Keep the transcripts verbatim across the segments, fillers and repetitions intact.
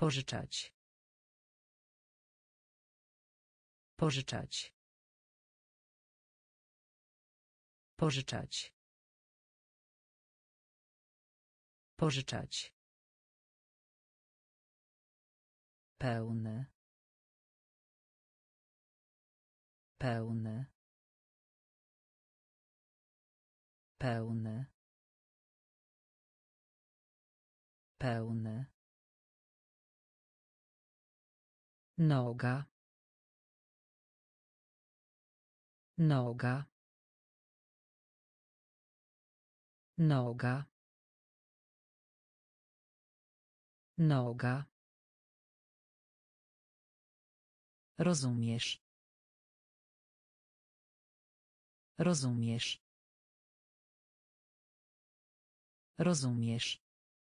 Pożyczać. Pożyczać. Pożyczać. Pożyczać. Pełny. Pełny. Pełny. Pełny. Noga. Noga. Noga. Noga. Rozumiesz. Rozumiesz. Rozumiesz.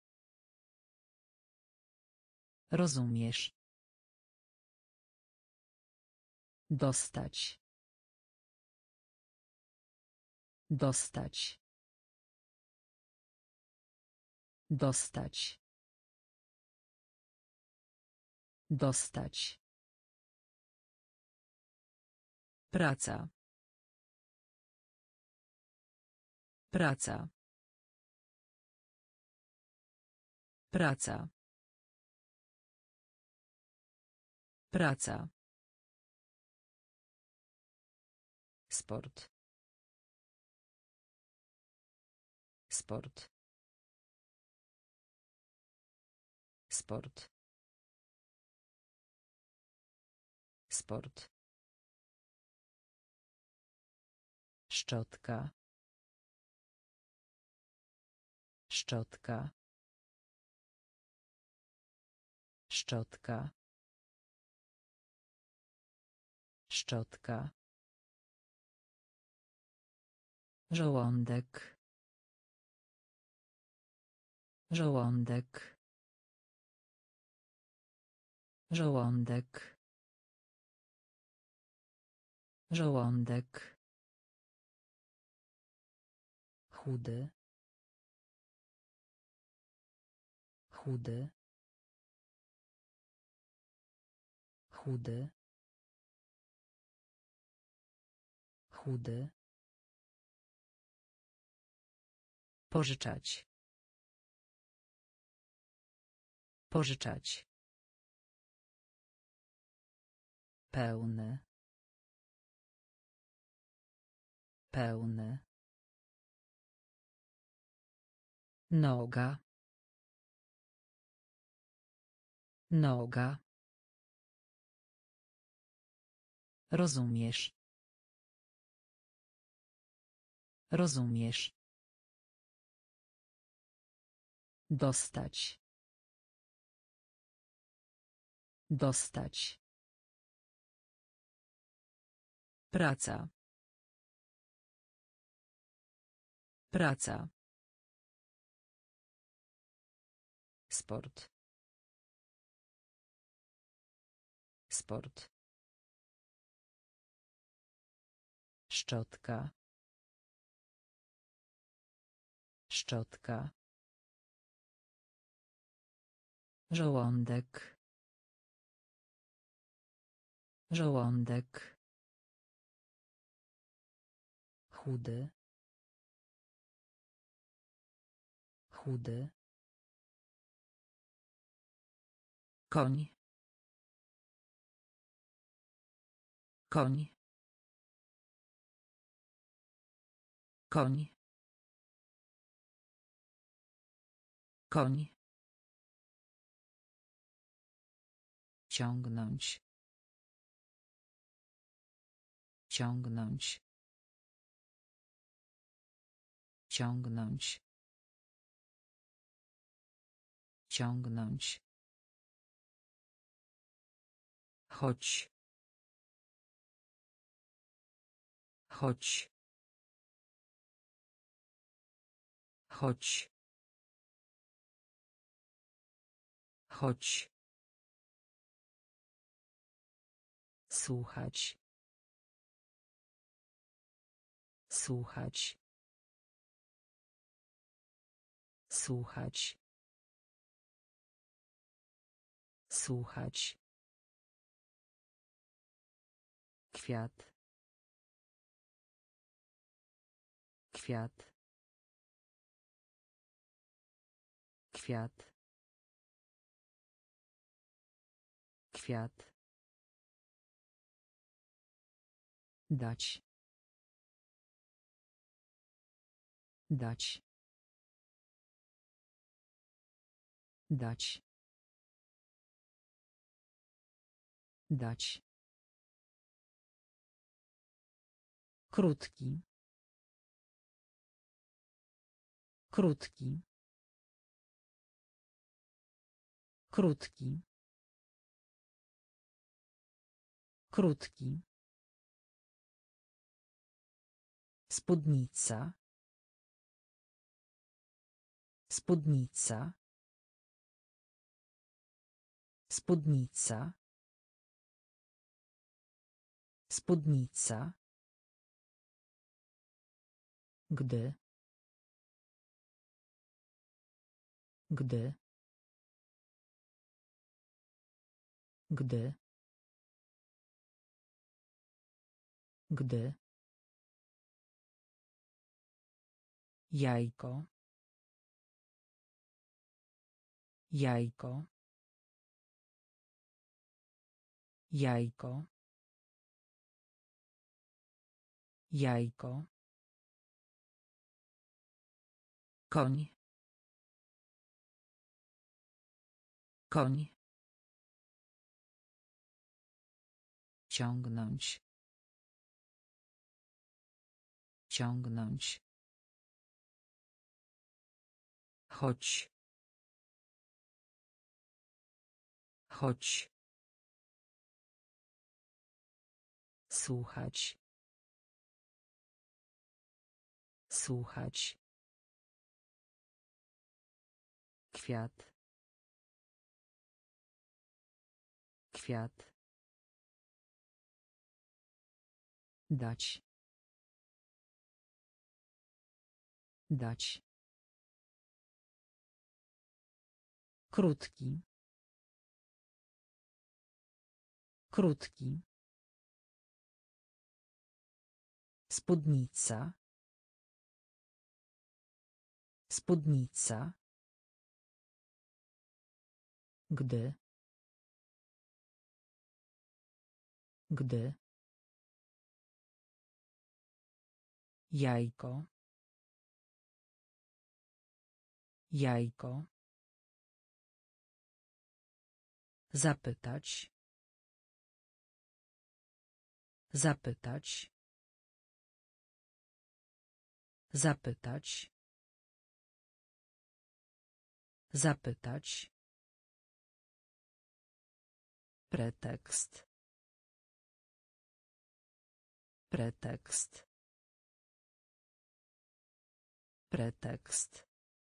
Rozumiesz. Dostać. Dostać. Dostać. Dostać. Praca. Praca. Praca. Praca. Sport. Sport. Sport. Sport. Szczotka. Szczotka. Szczotka. Szczotka. Żołądek. Żołądek. Żołądek. Żołądek. Chudy. Chudy. Chudy. Chudy. Pożyczać. Pożyczać. Pełny. Pełny. Noga. Noga. Rozumiesz. Rozumiesz. Dostać. Dostać. Praca. Praca. Sport. Sport. Szczotka. Szczotka. Żołądek. Żołądek. Chudy. Chudy. Koń. Koń. Koń. Koń. Ciągnąć. Ciągnąć. Ciągnąć. Ciągnąć. Chodź. Chodź. Chodź. Chodź. Słuchać. Słuchać. Słuchać. Słuchać. Kwiat. Kwiat. Kwiat. Kwiat. Dać. Dać. Dać. Dać. Krótki. Krótki. Krótki. Krótki. Spódnica. Spódnica. Spódnica. Spódnica. Gdy. Gdy. Gdy. Gdy. Jajko. Jajko. Jajko. Jajko. Koń. Koń. Ciągnąć. Ciągnąć. Chodź. Chodź. Słuchać. Słuchać. Kwiat. Kwiat. Dać. Dać. Krótki. Krótki. Spódnica. Spódnica. Gdy. Gdy. Jajko. Jajko. Zapytać. Zapytać. Zapytać. Zapytać. Pretekst. Pretekst. Pretekst.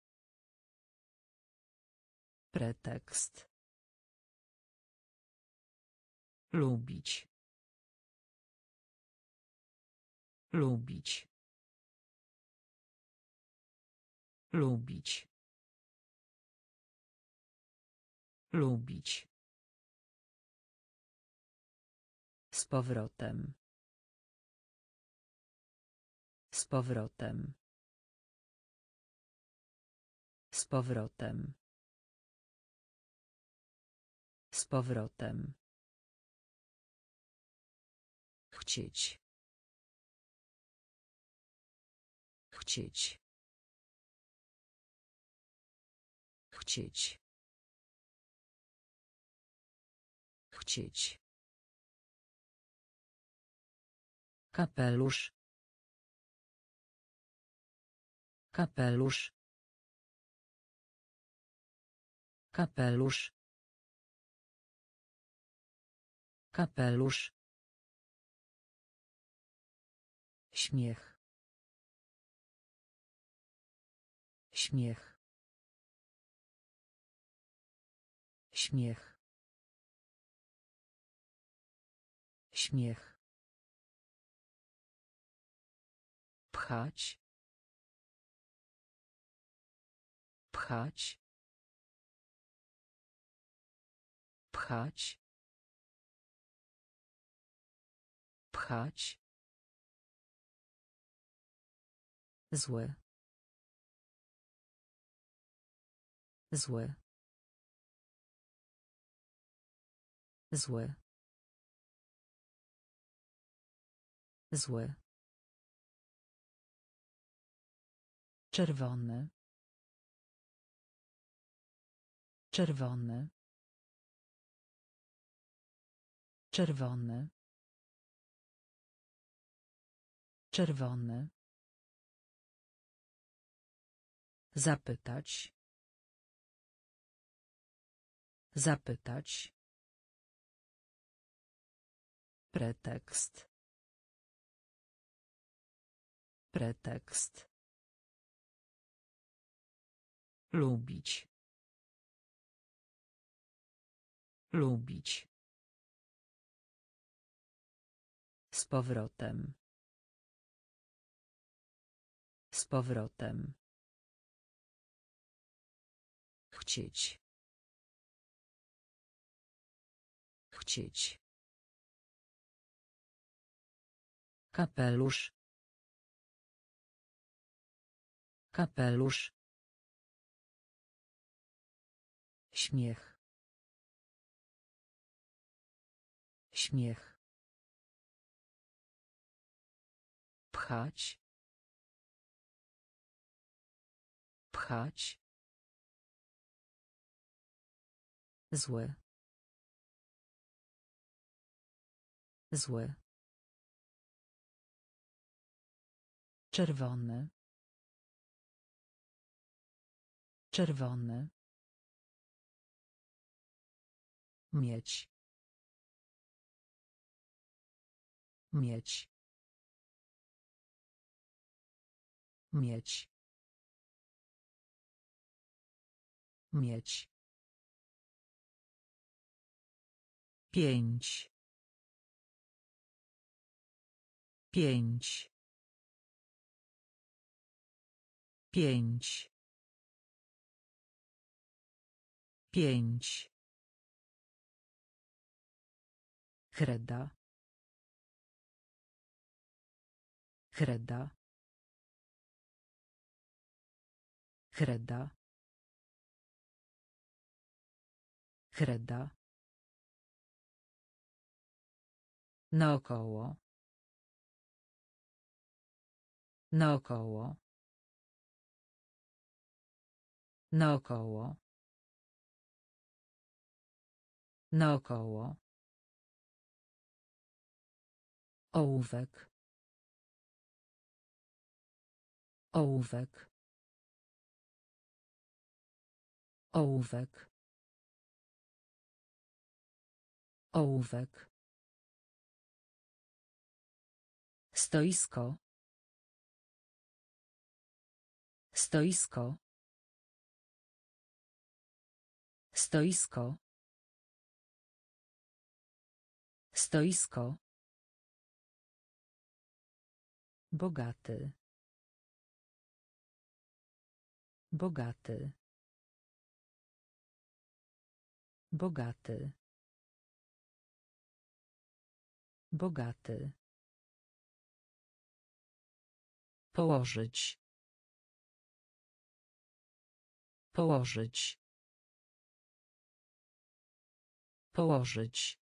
Pretekst. Lubić. Lubić. Lubić. Lubić. Z powrotem. Z powrotem. Z powrotem. Z powrotem. Chcieć. Chcieć. Chcieć. Chcieć. Kapelusz. Kapelusz. Kapelusz. Kapelusz. Śmiech. Śmiech. Śmiech. Śmiech. Pchać. Pchać. Pchać. Pchać. Zły. Zły. Zły. Zły. Czerwony. Czerwony. Czerwony. Czerwony. Zapytać. Zapytać. Pretekst. Pretekst. Lubić. Lubić. Z powrotem. Z powrotem. Chcieć. Chcieć. Kapelusz. Kapelusz. Śmiech. Śmiech. Pchać. Pchać. Zły. Zły. Czerwony. Czerwony. Mieć. Mieć. Mieć. Mieć. Pięć. Pięć. Pięć. Pięć. Kreda. Kreda. Kreda. Kreda. Naokoło. Naokoło. Naokoło. Naokoło. Ołówek. Ołówek. Ołówek. Ołówek. Stoisko. Stoisko. Stoisko. Stoisko. Bogaty. Bogaty. Bogaty. Bogaty. Położyć. Położyć. Położyć.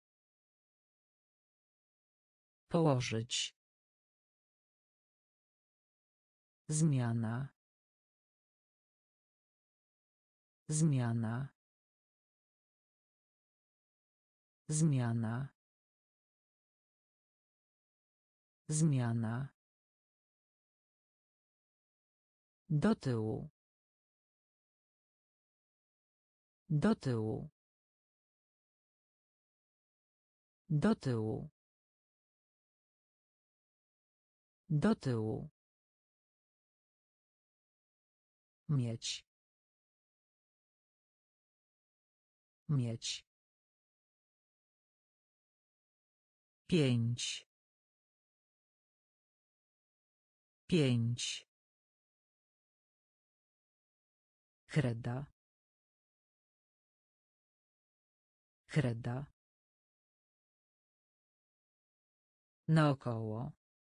Położyć. Zmiana. Zmiana. Zmiana. Zmiana. Do tyłu. Do tyłu. Do tyłu. Do tyłu. Mieć. Mieć. Pięć. Pięć. Kreda. Kreda. Naokoło.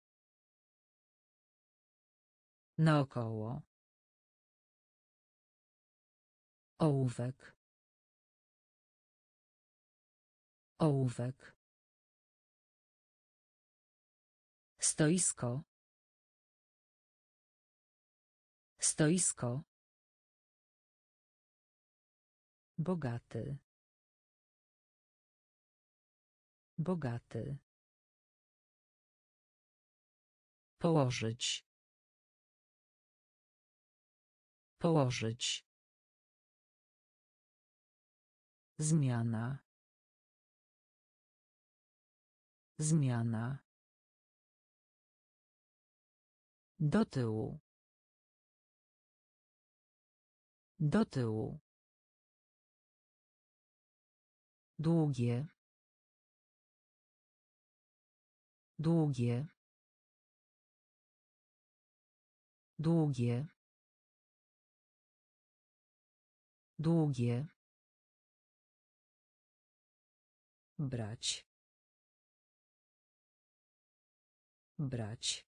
Naokoło. Ołówek. Ołówek. Stoisko. Stoisko. Bogaty. Bogaty. Położyć. Położyć. Zmiana. Zmiana. Do tyłu. Do tyłu. Długie. Długie. Długie. Długie. Brać. Brać.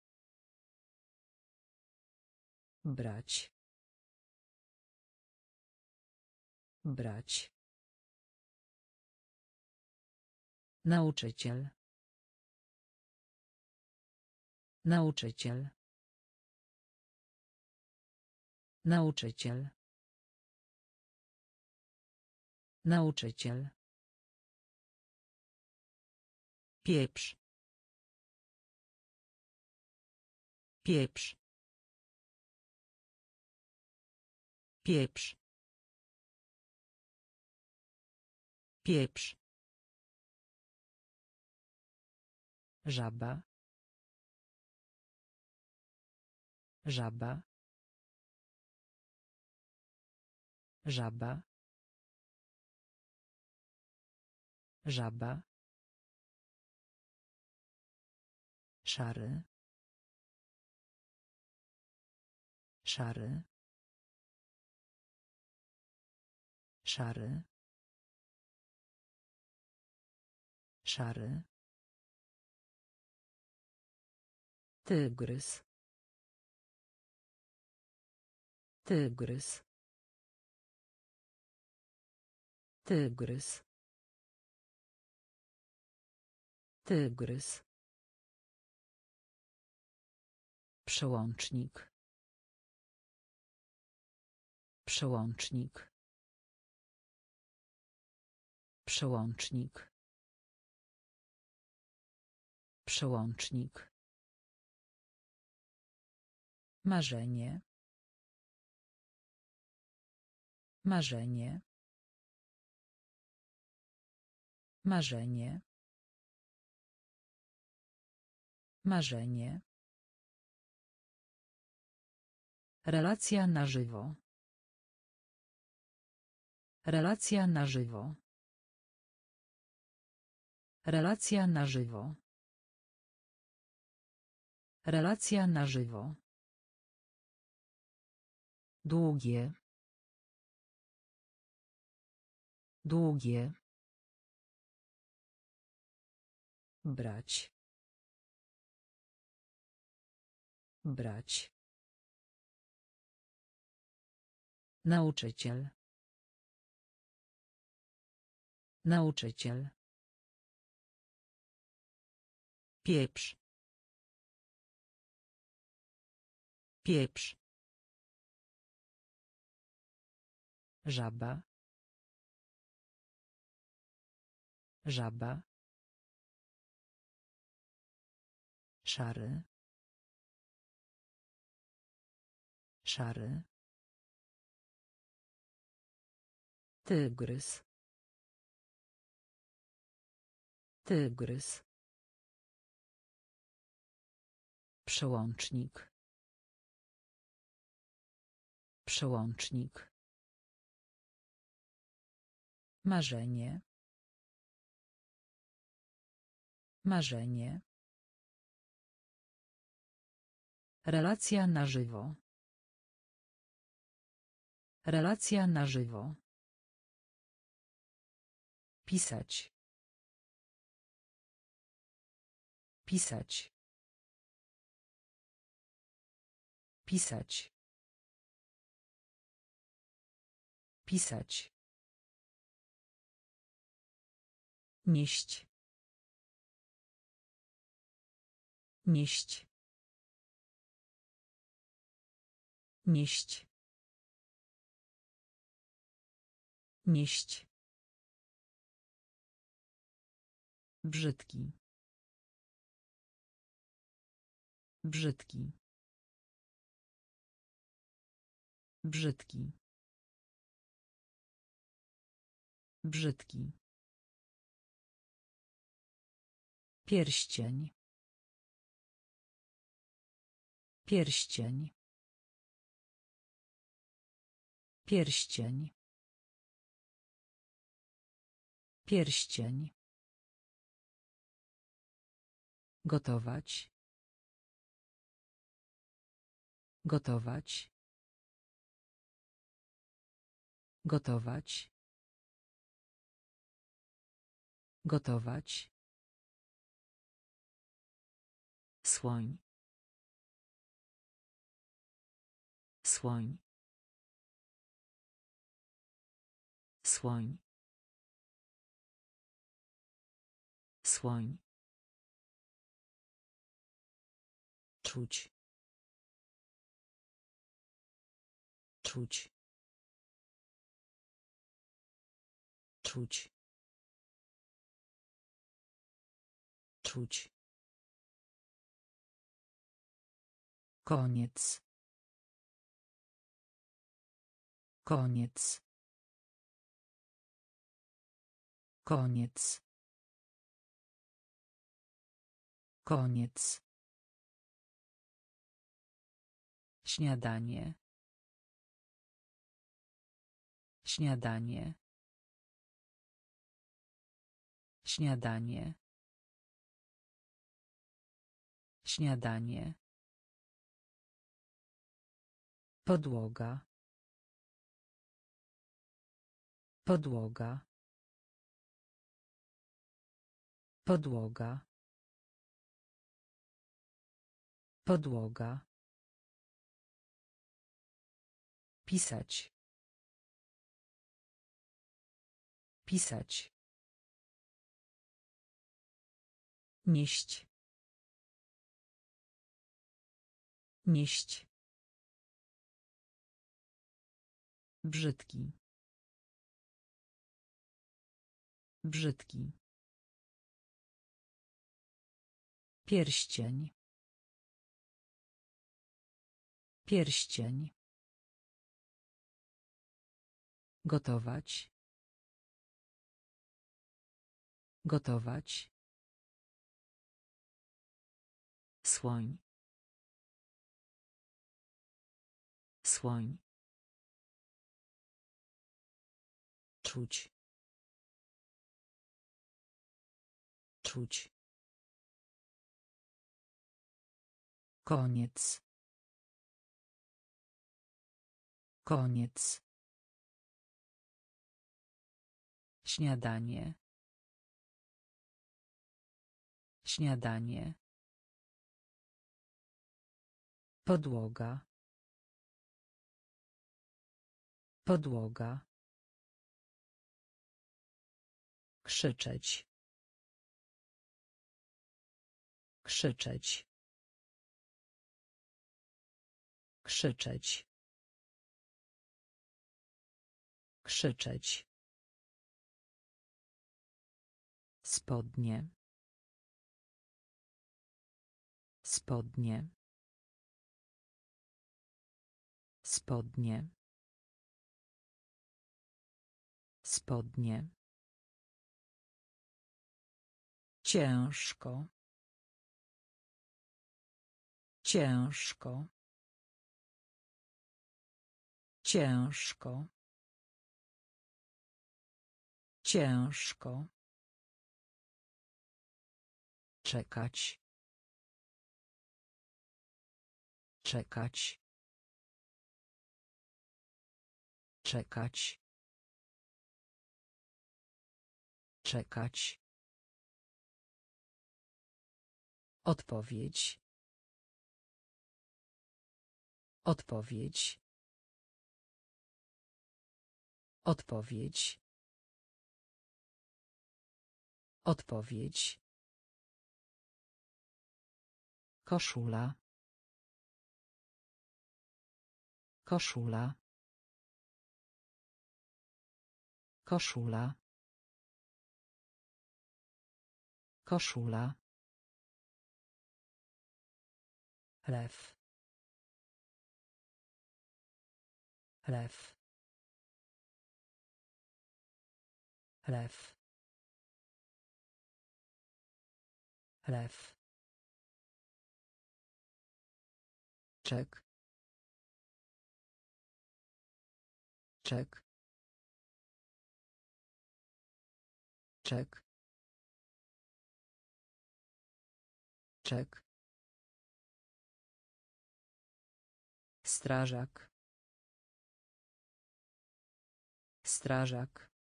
Brać. Brać. Nauczyciel. Nauczyciel. Nauczyciel. Nauczyciel. Pieprz. Pieprz. Pieprz. Pieprz. Żaba. Żaba. Żaba. Żaba. Szary. Szary. Szary. Szary. Tygrys. Tygrys. Tygrys. Tygrys. Przełącznik. Przełącznik. Przełącznik. Przełącznik. Marzenie. Marzenie. Marzenie. Marzenie. Relacja na żywo. Relacja na żywo. Relacja na żywo. Relacja na żywo. Długie. Długie. Brać. Brać. Nauczyciel. Nauczyciel. Pieprz. Pieprz. Żaba. Żaba. Szary. Szary. Tygrys. Tygrys. Przełącznik. Przełącznik. Marzenie. Marzenie. Relacja na żywo. Relacja na żywo. Pisać. Pisać. Pisać. Pisać. Nieść. Nieść. Nieść. Nieść. Brzydki. Brzydki. Brzydki. Brzydki. Pierścień. Pierścień. Pierścień. Pierścień. Gotować. Gotować. Gotować. Gotować. Słoń. Słoń. Słoń. Słoń. Czuć. Czuć. Czuć. Czuć. Koniec. Koniec. Koniec. Koniec. Śniadanie. Śniadanie. Śniadanie. Śniadanie. Podłoga. Podłoga. Podłoga. Podłoga. Pisać. Pisać. Nieść. Nieść. Brzydki. Brzydki. Pierścień. Pierścień. Gotować. Gotować. Słoń. Słoń. Czuć. Czuć. Koniec. Koniec. Śniadanie. Śniadanie. Podłoga. Podłoga. Krzyczeć. Krzyczeć. Krzyczeć. Krzyczeć. Spodnie. Spodnie. Spodnie. Spodnie. Ciężko. Ciężko. Ciężko. Ciężko. Czekać. Czekać. Czekać. Czekać. Odpowiedź. Odpowiedź. Odpowiedź. Odpowiedź. Koszula. Koszula. Koszula. Koszula. Lew. Lew. Lew. Lew. Czek. Czek. Czek. Czek. Strażak. Strażak.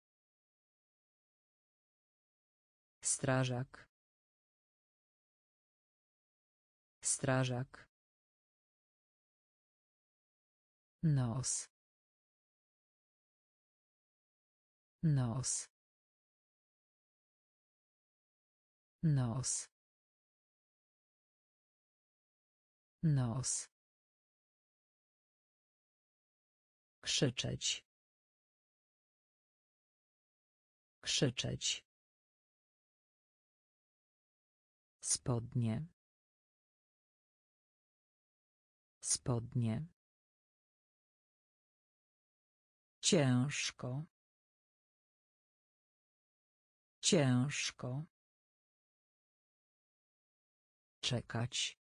Strażak. Strażak. Nos. Nos. Nos. Nos. Krzyczeć. Krzyczeć. Spodnie. Spodnie. Ciężko. Ciężko. Czekać.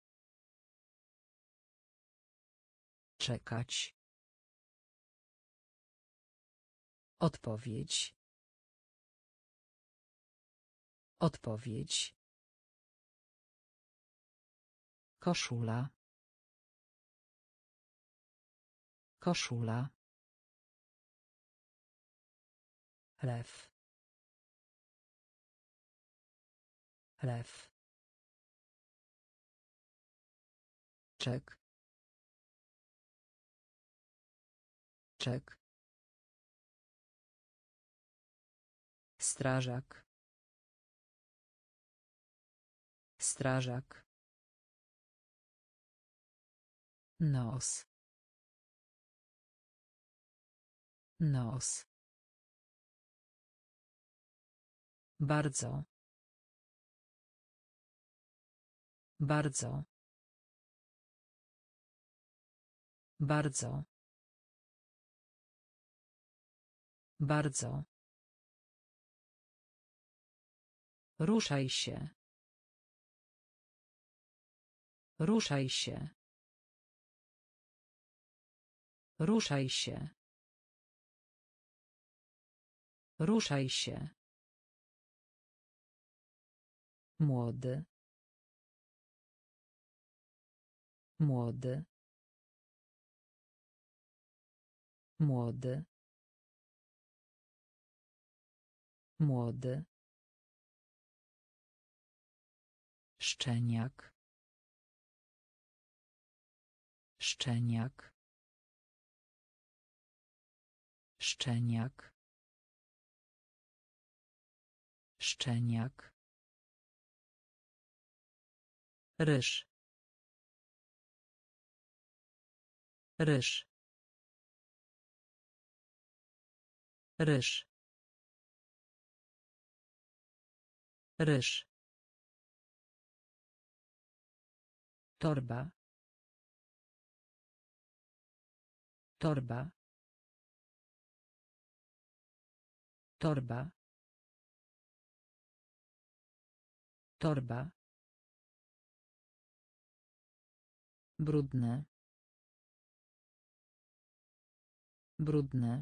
Czekać. Odpowiedź. Odpowiedź. Koszula. Koszula. Lew. Lew. Czek. Czek. Strażak. Strażak. Nos. Nos. Bardzo. Bardzo. Bardzo. Bardzo. Ruszaj się. Ruszaj się. Ruszaj się. Ruszaj się. Młody. Młody. Młody. Młody. Szczeniak. Szczeniak. Szczeniak. Szczeniak. Ryż. Ryż. Ryż. Ryż. Torba. Torba. Torba. Torba. Brudne. Brudne.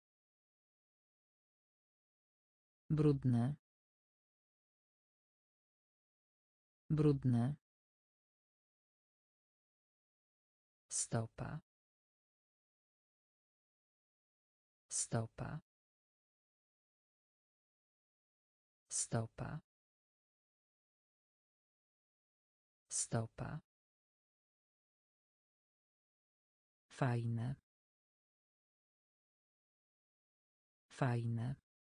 Brudne. Brudne. Stopa. Stopa. Stopa. Stopa. Fajne. Fajne.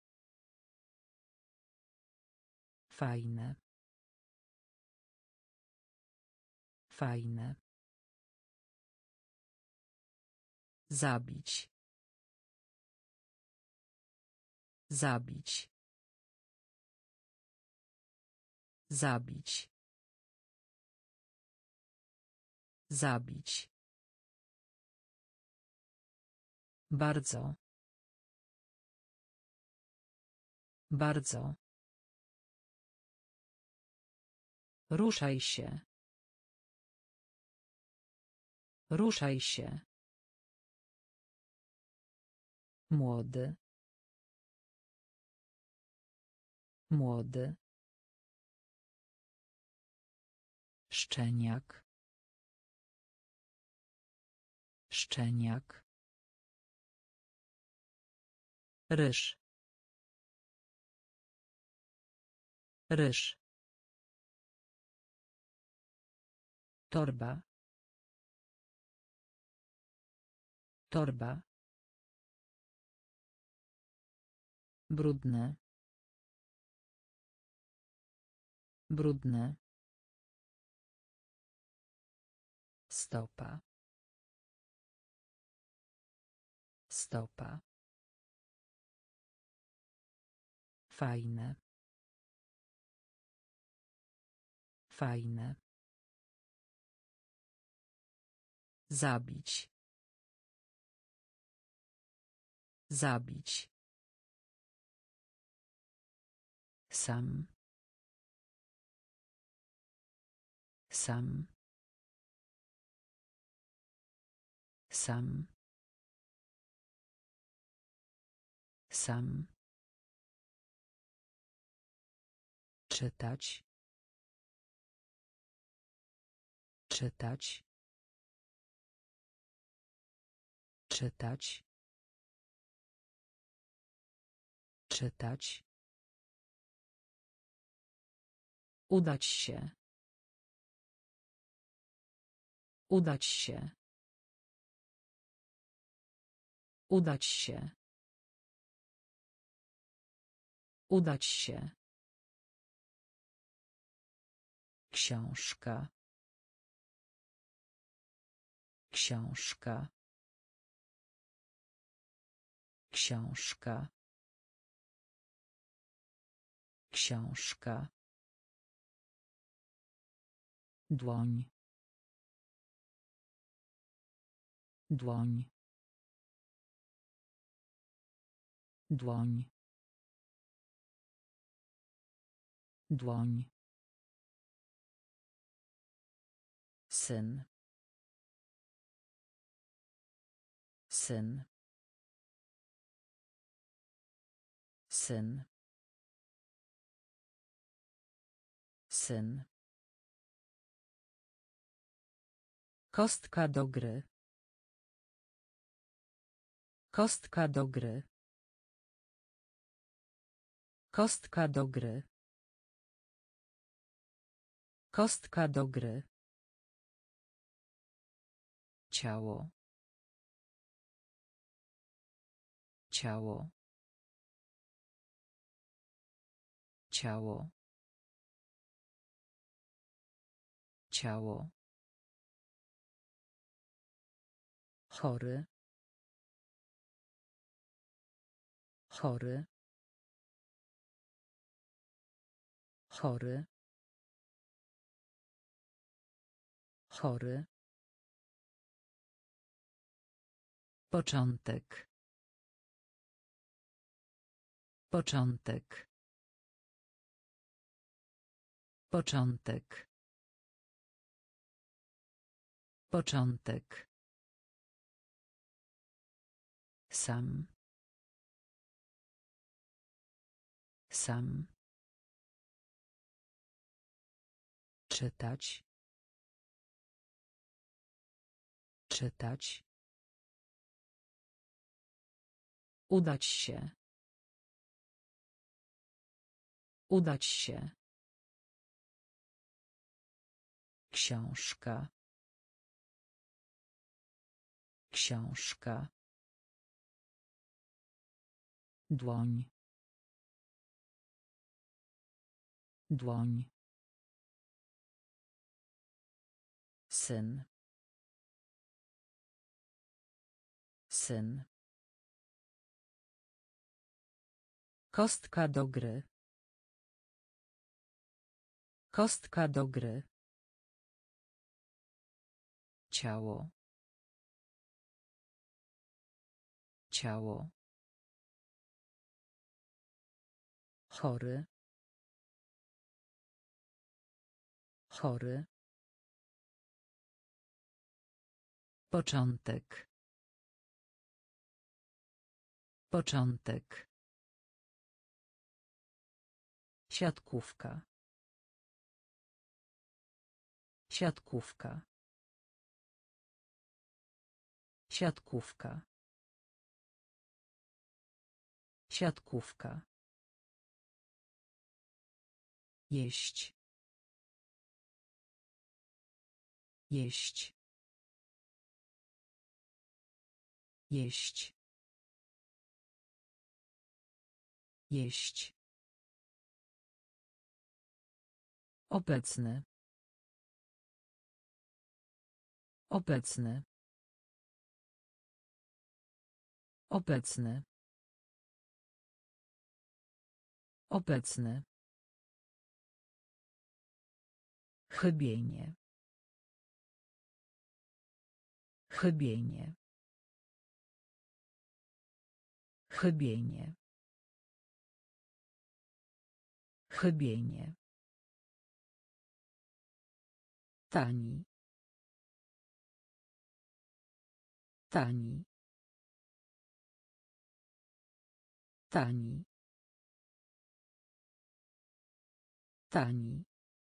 Fajne. Fajne. Zabić. Zabić. Zabić. Zabić. Bardzo. Bardzo. Ruszaj się. Ruszaj się. Młody. Młody. Szczeniak. Szczeniak. Ryż. Ryż. Torba. Torba. Brudne. Brudne. Stopa. Stopa. Fajne. Fajne. Zabić. Zabić. Sam. Sam. Sam. Sam. Czytać. Czytać. Czytać. Czytać. Udać się. Udać się. Udać się. Udać się. Książka. Książka. Książka. Książka. Dłoń. Dłoń. Dłoń. Dłoń. Syn. Syn. Syn. Syn. Kostka do gry. Kostka do gry. Kostka do gry. Kostka do gry. Ciało. Ciało. Ciało. Ciało. Chory. Chory. Chory. Chory. Początek. Początek. Początek. Początek. Sam. Sam. Czytać. Czytać. Udać się. Udać się. Książka. Książka. Dłoń. Dłoń. Syn. Syn. Kostka do gry. Kostka do gry. Ciało. Ciało. Chory. Chory. Początek. Początek. Siatkówka. Siatkówka. Siatkówka. Siatkówka. Jeść. Jeść. Jeść. Jeść. Obecny. Obecny. Obecny. Obecny. Chybienie. Chybienie. Chybienie. Chybienie. Tani. Tani. Tani. Tani.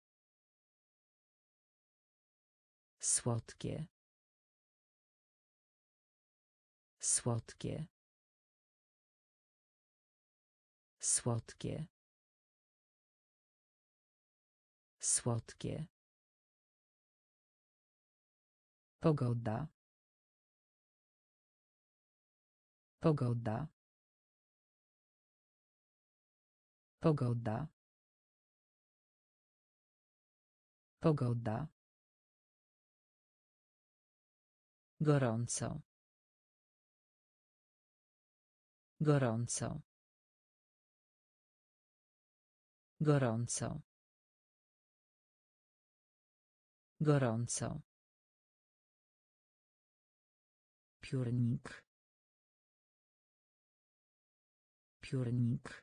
Słodkie. Słodkie. Słodkie. Słodkie. Pogoda. Pogoda. Pogoda. Pogoda. Gorąco. Gorąco. Gorąco. Gorąco. Piórnik. Piórnik.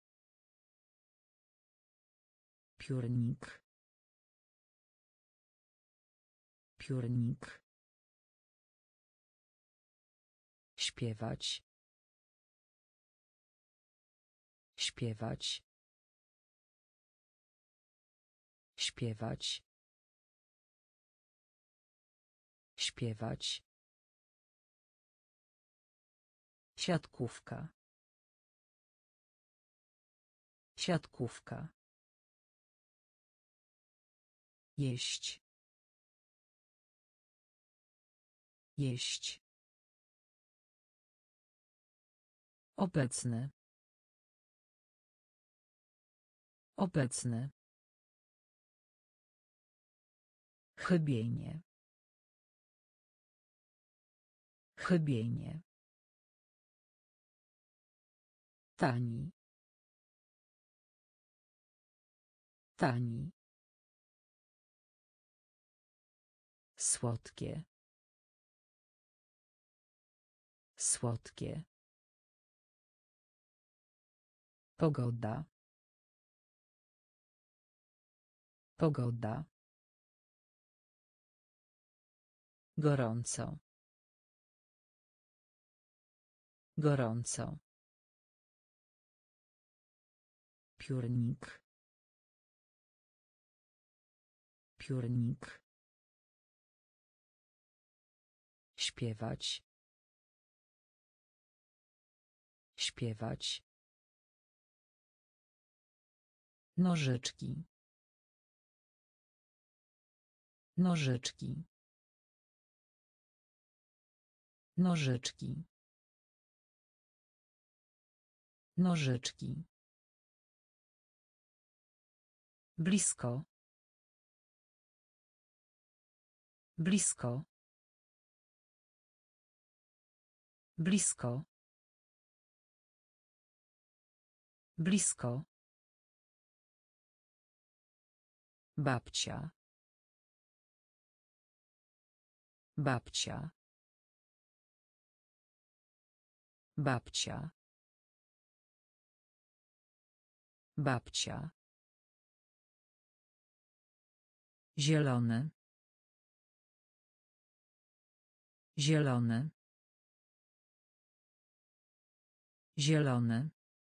Piórnik. Piórnik. Śpiewać. Śpiewać. Śpiewać. Śpiewać. Siatkówka. Siatkówka. Jeść. Jeść. Obecny. Obecny. Chybienie. Chybienie. Tani. Tani. Słodkie. Słodkie. Pogoda. Pogoda. Gorąco. Gorąco. Piórnik. Piórnik. Śpiewać. Śpiewać. Nożyczki. Nożyczki. Nożyczki. Nożyczki. Blisko. Blisko. Blisko. Blisko. Babcia. Babcia. Babcia. Babcia. Zielony. Zielony. Zielony.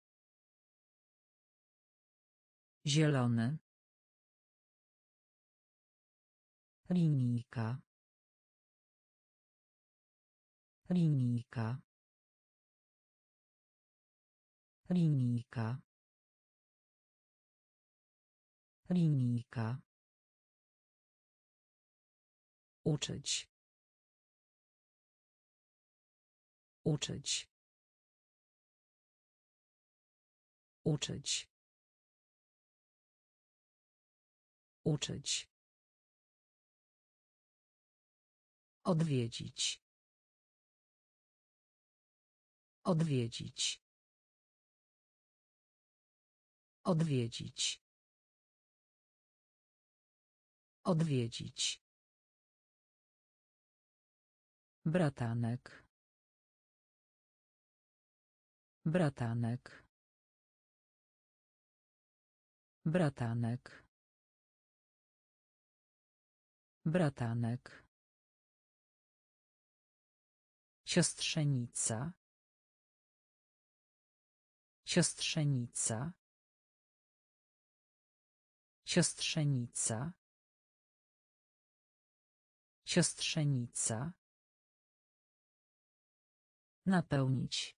Zielony. Linijka. Linijka. Linijka. Linijka. Uczyć. Uczyć. Uczyć. Uczyć. Odwiedzić. Odwiedzić. Odwiedzić. Odwiedzić. Bratanek. Bratanek. Bratanek. Bratanek. Siostrzenica. Siostrzenica. Siostrzenica. Siostrzenica. Napełnić.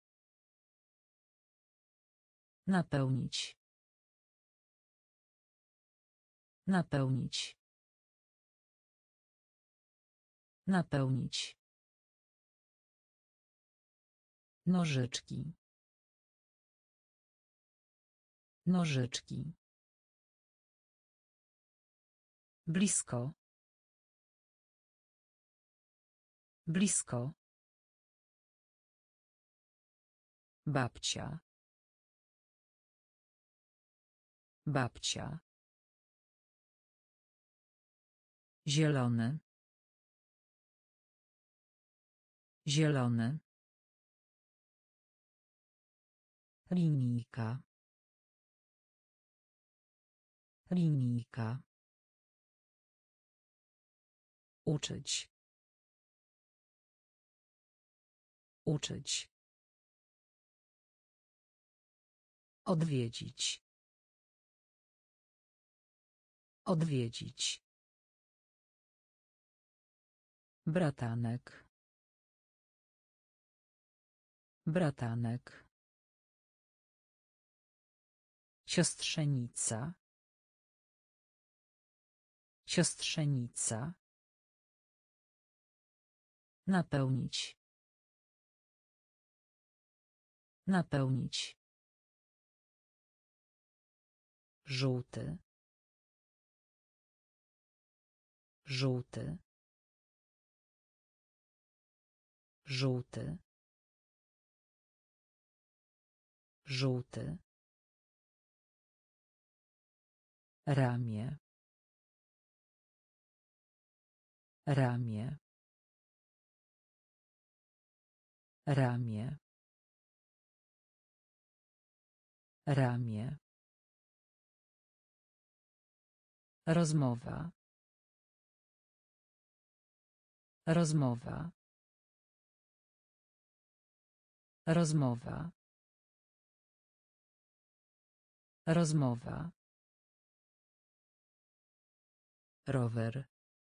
Napełnić. Napełnić. Napełnić. Nożyczki. Nożyczki. Blisko. Blisko. Babcia. Babcia. Zielony. Zielony. Linijka. Linijka. Uczyć. Uczyć. Odwiedzić. Odwiedzić. Bratanek. Bratanek. Siostrzenica. Siostrzenica. Napełnić. Napełnić. Żółty. Żółty. Żółty. Żółty. Ramię. Ramię. Ramię. Ramię. Rozmowa. Rozmowa. Rozmowa. Rozmowa. Rower.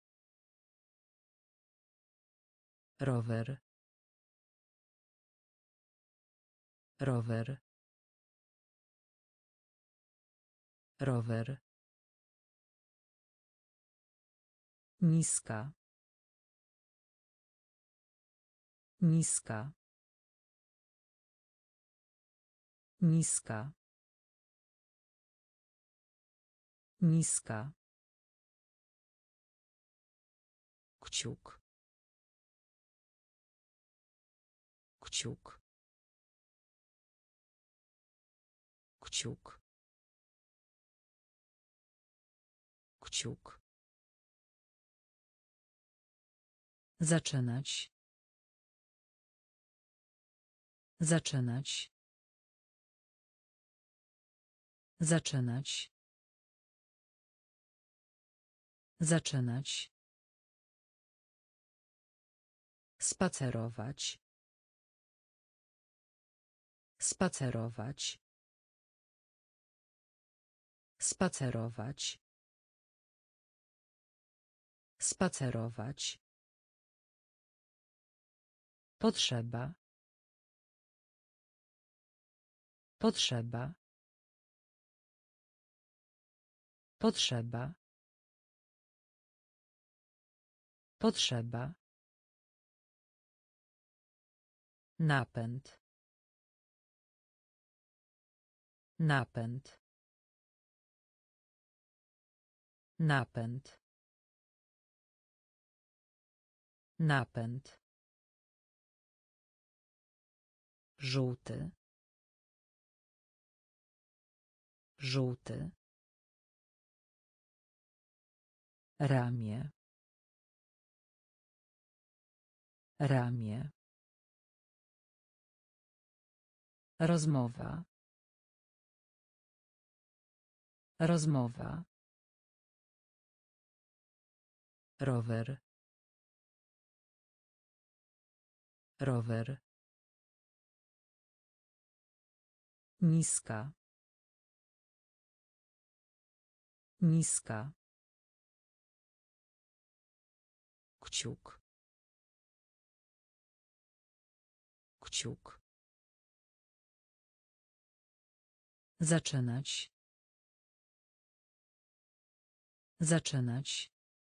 Rower. Rower. rower, niska, niska, niska, niska, kciuk, kciuk, kciuk, kciuk. Zaczynać. Zaczynać. Zaczynać. Zaczynać. Spacerować. Spacerować. Spacerować. Spacerować. Potrzeba. Potrzeba. Potrzeba. Potrzeba. Napęd. Napęd. Napęd. Napęd. Żółty. Żółty. Ramię. Ramię. Rozmowa. Rozmowa. Rower. Rower. Niska. Niska. Kciuk. Kciuk. Zaczynać. Zaczynać.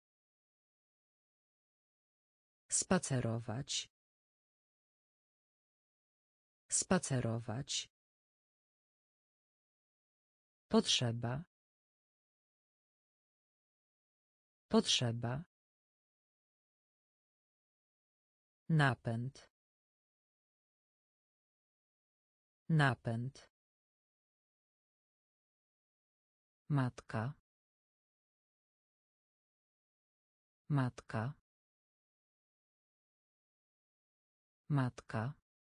Spacerować. Spacerować. Potrzeba. Potrzeba. Napęd. Napęd. Matka. Matka. Matka.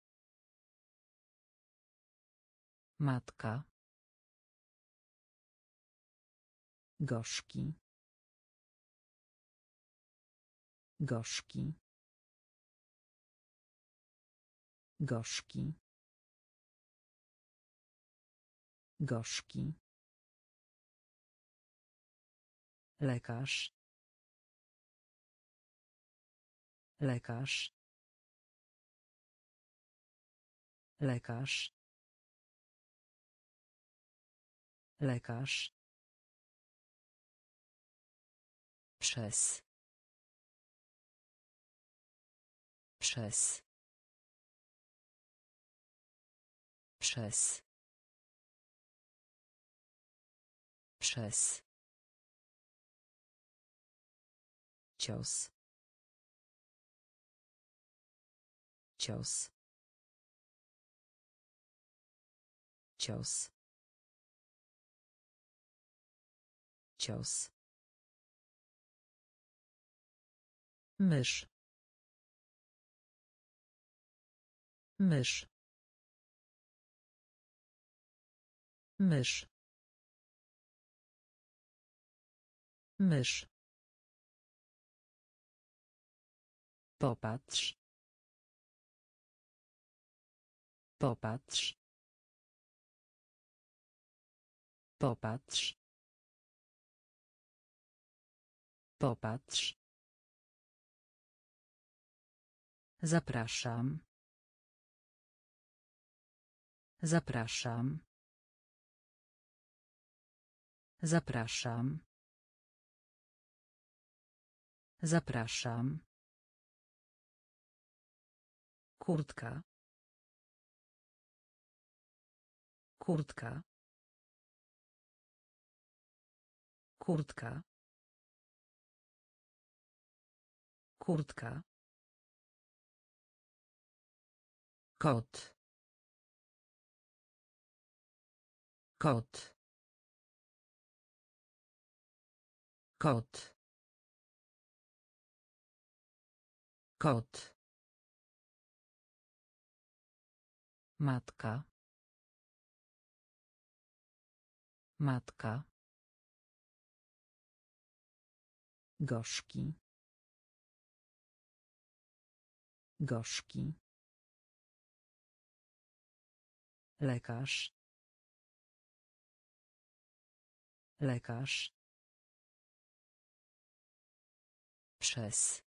Matka. Gorzki. Gorzki. Gorzki. Gorzki. Lekarz. Lekarz. Lekarz. Lekarz. Przez. Przez. Przez. Przez. Cios. Cios. Cios. Cios. Mysz. Mysz. Mysz. Mysz. Popatrz. Popatrz. Popatrz. Popatrz. Zapraszam. Zapraszam. Zapraszam. Zapraszam. Kurtka. Kurtka. Kurtka. Kurtka. Kot. Kot. Kot. Kot. Matka. Matka. Gorzki. Gorzki. Lekarz. Lekarz. Przez.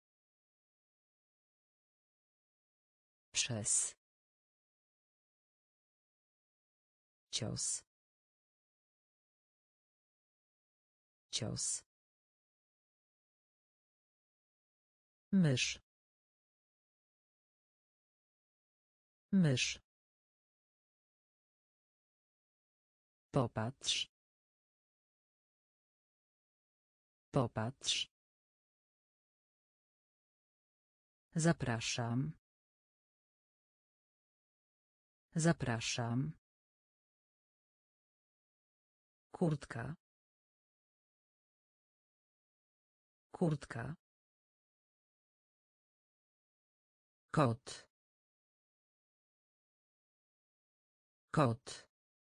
Przez. Cios. Cios. Mysz. Mysz. Popatrz. Popatrz. Zapraszam. Zapraszam. Kurtka. Kurtka. Kot. Kot.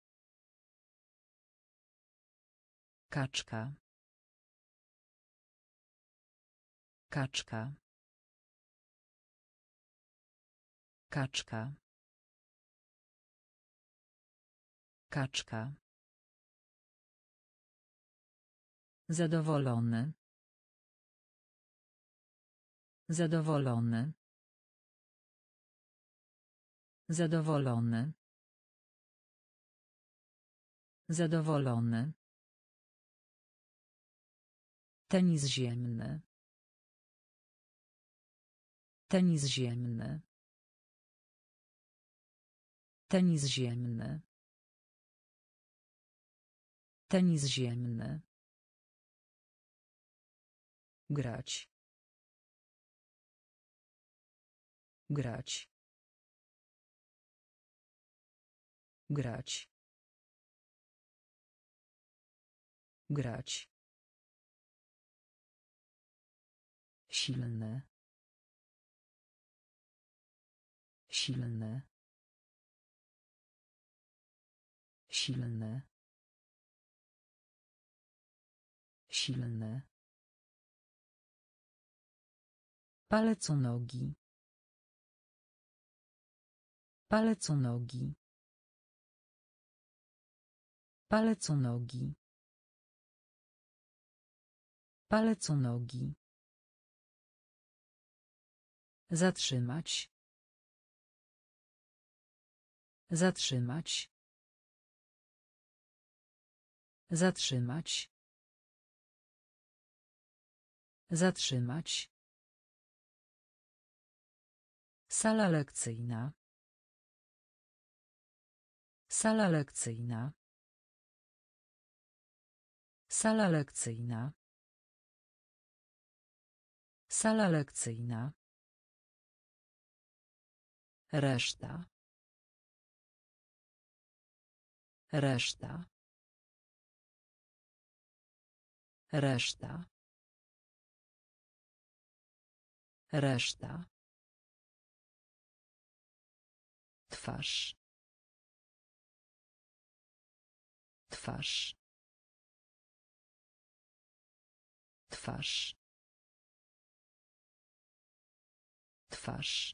Kaczka. Kaczka. Kaczka. Kaczka. Zadowolony. Zadowolony. Zadowolony. Zadowolony. Tenis ziemny. Tenis ziemny. Tenis ziemny. Tenis ziemny. Grać. Grać. Grać. Grać. Silny. Silny. Silny. Silny. Palec u nogi. Palec u nogi. Palec u nogi. Palec u nogi. Zatrzymać. Zatrzymać. Zatrzymać. Zatrzymać. Sala lekcyjna. Sala lekcyjna. Sala lekcyjna. Sala lekcyjna. Reszta. Reszta. Reszta. Reszta. Twarz. Twarz. Twarz. Twarz.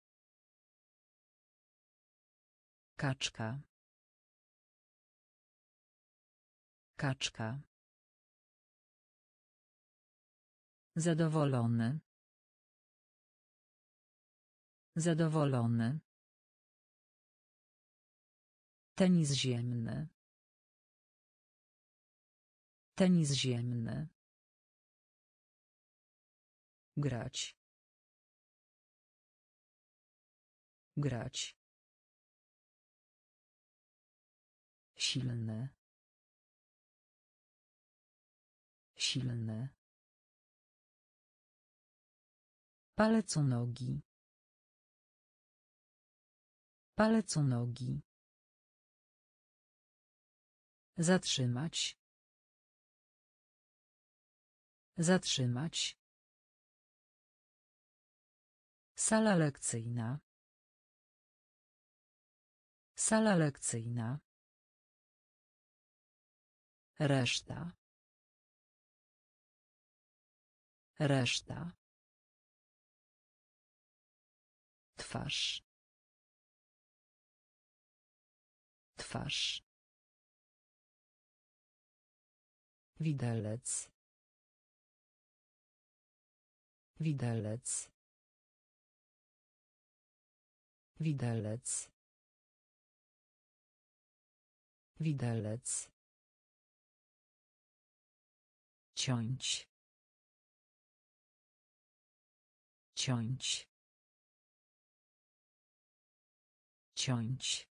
Kaczka. Kaczka. Zadowolony. Zadowolony. Tenis ziemny. Tenis ziemny. Grać. Grać. Silny. Silny. Palec u nogi. Palec u nogi. Zatrzymać. Zatrzymać. Sala lekcyjna. Sala lekcyjna. Reszta. Reszta. Twarz. Twarz. Widelec. Widelec. Widelec. Widelec. Ciąć. Ciąć. Ciąć.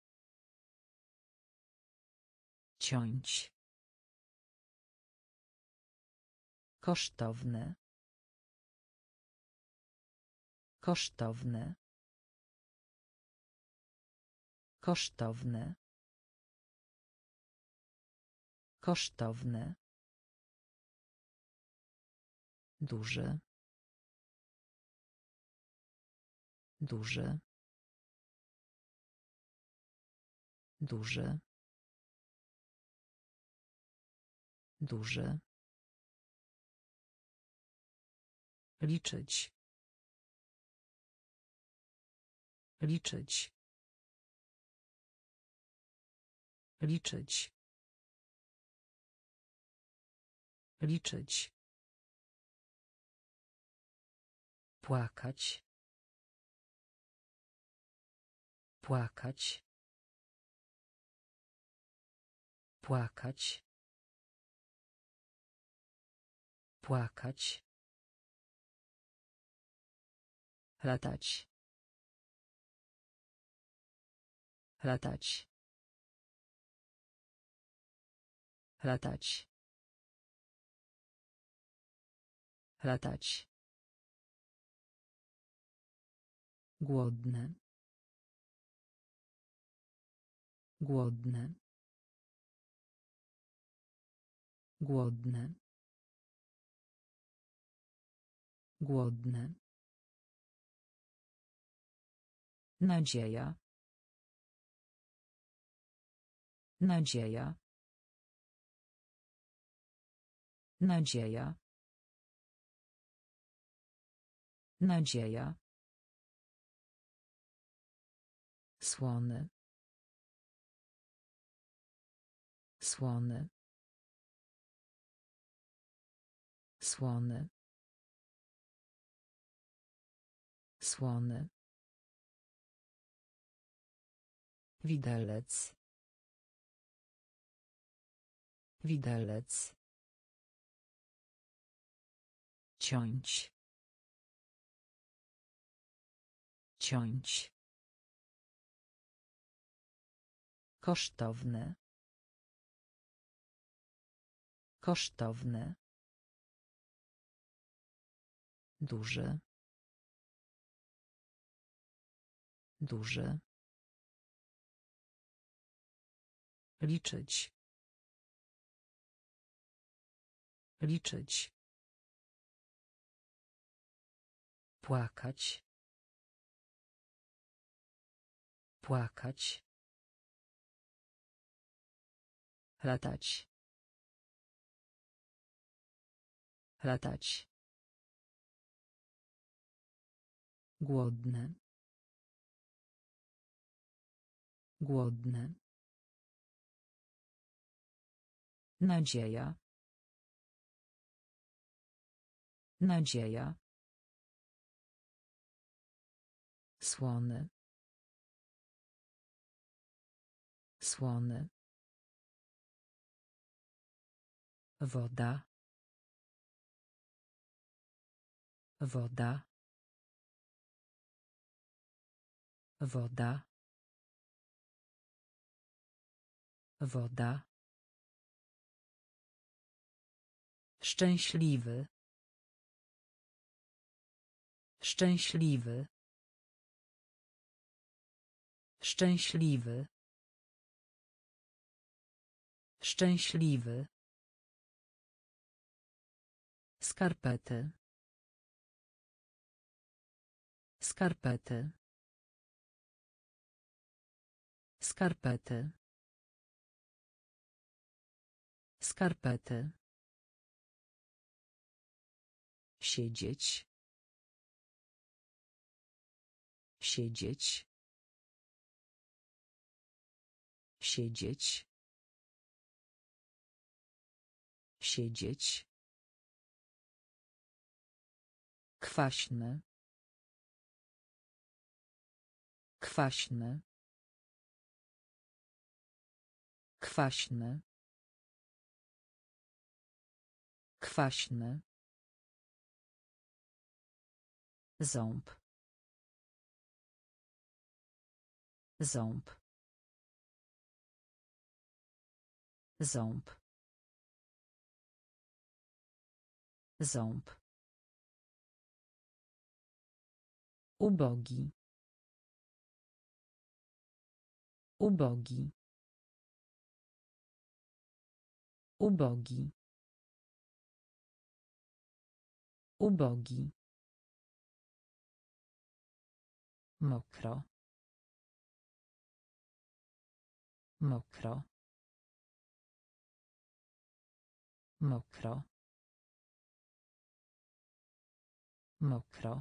Ciąć. Kosztowne. Kosztowne. Kosztowne. Kosztowne. Duży. Duży. Duży. Duży. Liczyć. Liczyć. Liczyć. Liczyć. Płakać. Płakać. Płakać. Płakać. Latać. Latać. Latać. Latać. Głodny. Głodny. Głodny. Głodny. Nadzieja. Nadzieja. Nadzieja. Nadzieja. Słony. Słony. Słony. Słony. Widelec. Widelec. Ciąć. Ciąć. Kosztowne. Kosztowne. Duży. Duży. Liczyć. Liczyć. Płakać. Płakać. Latać. Latać. Głodny. Głodny. Nadzieja. Nadzieja. Słony. Słony. Woda. Woda. Woda. Woda. Szczęśliwy. Szczęśliwy. Szczęśliwy. Szczęśliwy. Skarpety. Skarpety. Skarpety. Skarpety. Siedzieć. Siedzieć. Siedzieć. Siedzieć. Kwaśny. Kwaśny. Kwaśny. Kwaśny. Ząb. Ząb. Ząb. Ząb. Ubogi. Ubogi. Ubogi. Ubogi. Mokro. Mokro. Mokro. Mokro.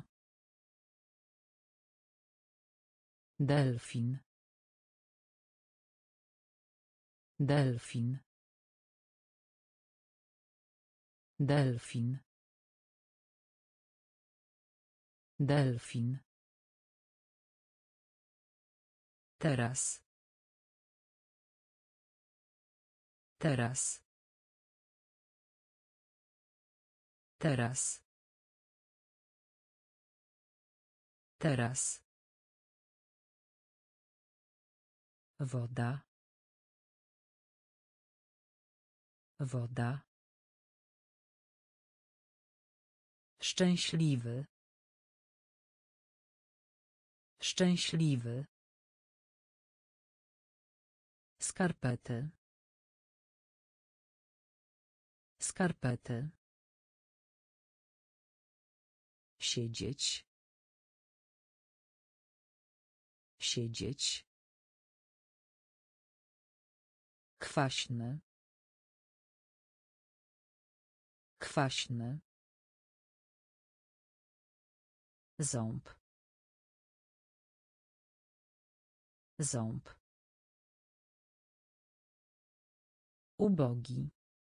Delfin. Delfin. Delfin. Delfin. Teraz. Teraz. Teraz. Teraz. Woda. Woda. Szczęśliwy. Szczęśliwy. Skarpety. Skarpety. Siedzieć. Siedzieć. Kwaśny. Kwaśny. Ząb. Ząb. Ubogi.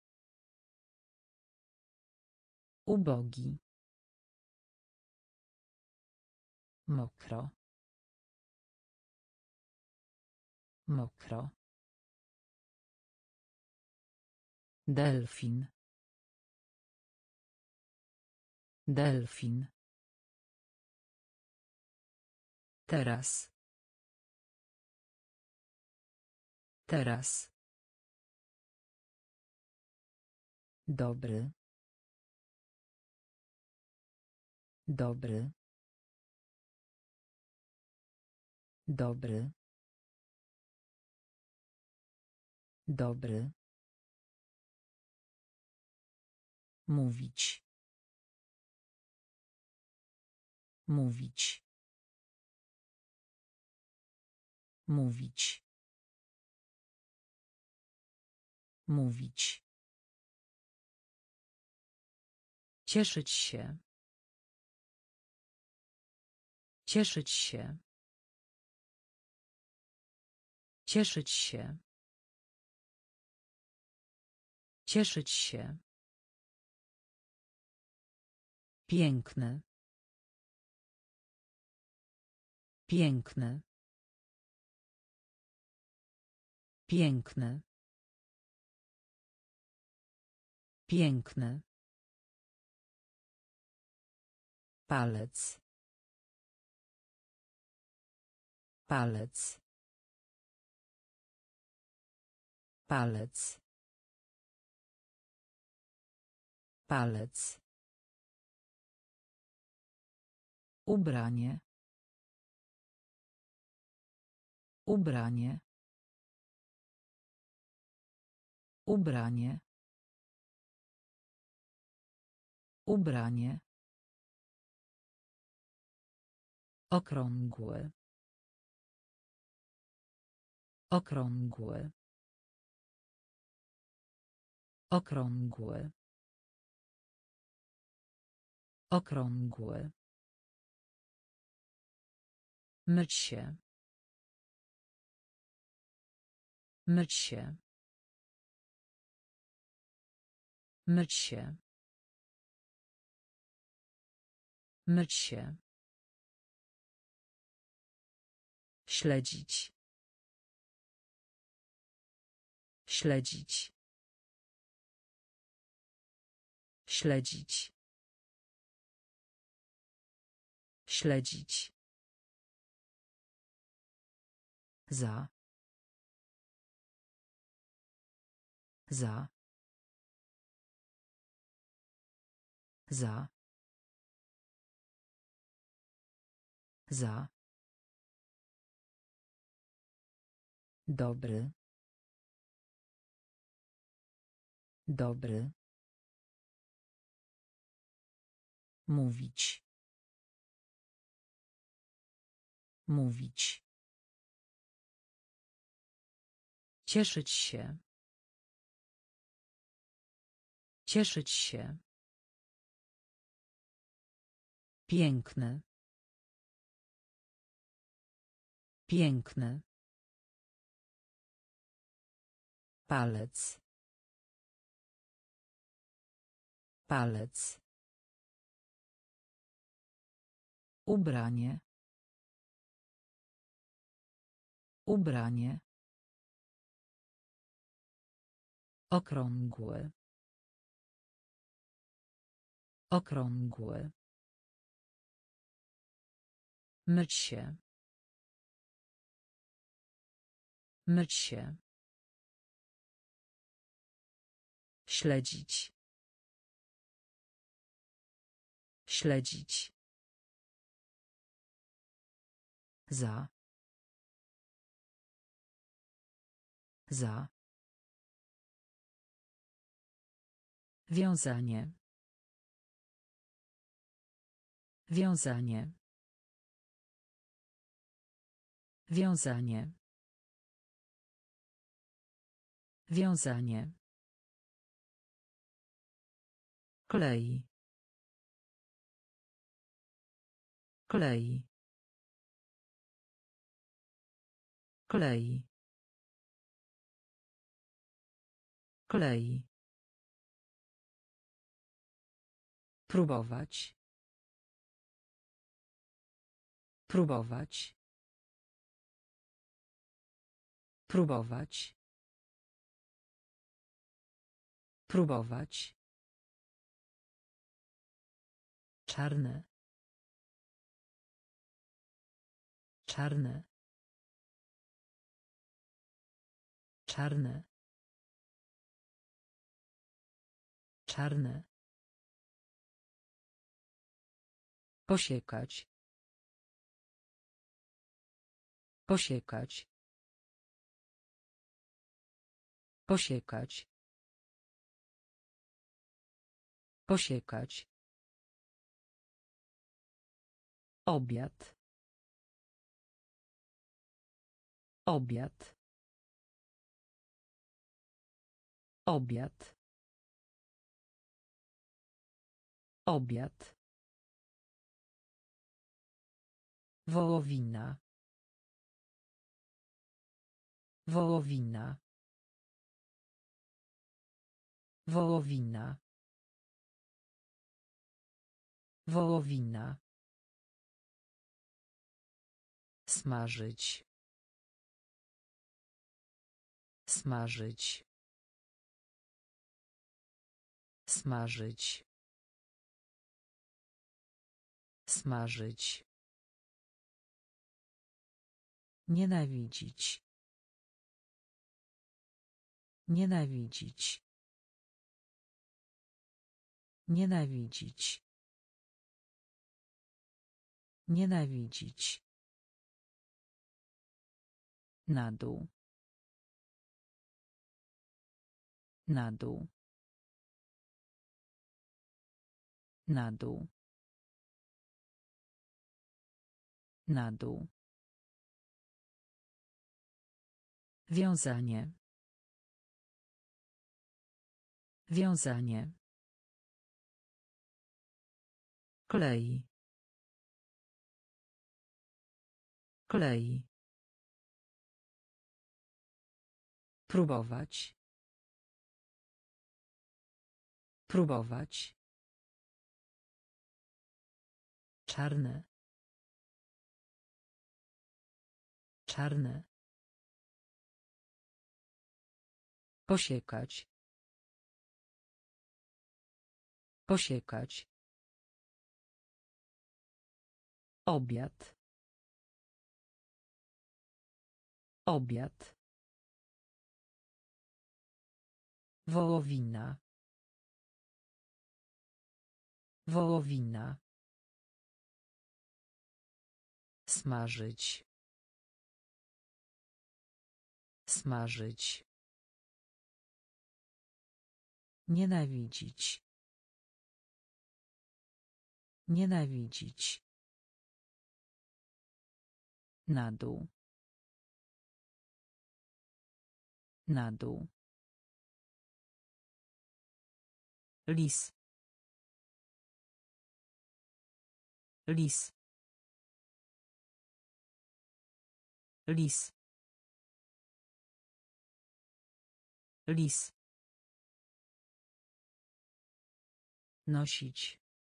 Ubogi. Mokro. Mokro. Delfin. Delfin. Teraz. Teraz. Dobry. Dobry. Dobry. Dobry. Mówić. Mówić. Mówić. Mówić. Cieszyć się. Cieszyć się. Cieszyć się. Cieszyć się. Piękny. Piękny. Piękny. Piękny. Palec. Palec. Palec. Palec. Ubranie. Ubranie. Ubranie. Ubranie. Okrągły. Okrągły. Okrągły. Okrągły. Myć się. Myć się. Myć się. Myć się. Śledzić. Śledzić. Śledzić. Śledzić. Za. Za. Za. Za. Dobry. Dobry. Mówić. Mówić. Cieszyć się. Cieszyć się. Piękny. Piękny. Palec. Palec. Ubranie. Ubranie. Okrągły. Okrągły. Myć się. Myć się. Śledzić. Śledzić. Za. Za. Wiązanie. Wiązanie. Wiązanie. Wiązanie. Klei. Klei. Klei. Klei. Próbować. Próbować. Próbować. Próbować. Czarne. Czarne. Czarne. Czarne. Posiekać. Posiekać. Posiekać. Posiekać. Obiad. Obiad. Obiad. Obiad. Wołowina. Wołowina. Wołowina. Wołowina. Smażyć. Smażyć. Smażyć. Smażyć. Nienawidzić. Nienawidzić. Nienawidzić. Nienawidzić. Na dół. Na dół. Na dół. Na dół. Wiązanie. Wiązanie. Klei. Klei. Próbować. Próbować. Czarne. Czarne. Posiekać. Posiekać. Obiad. Obiad. Wołowina. Wołowina. Smażyć. Smażyć. Nienawidzić. Nienawidzić. Na dół. Na dół. Lis. Lis. Lis. Lis. Nosić.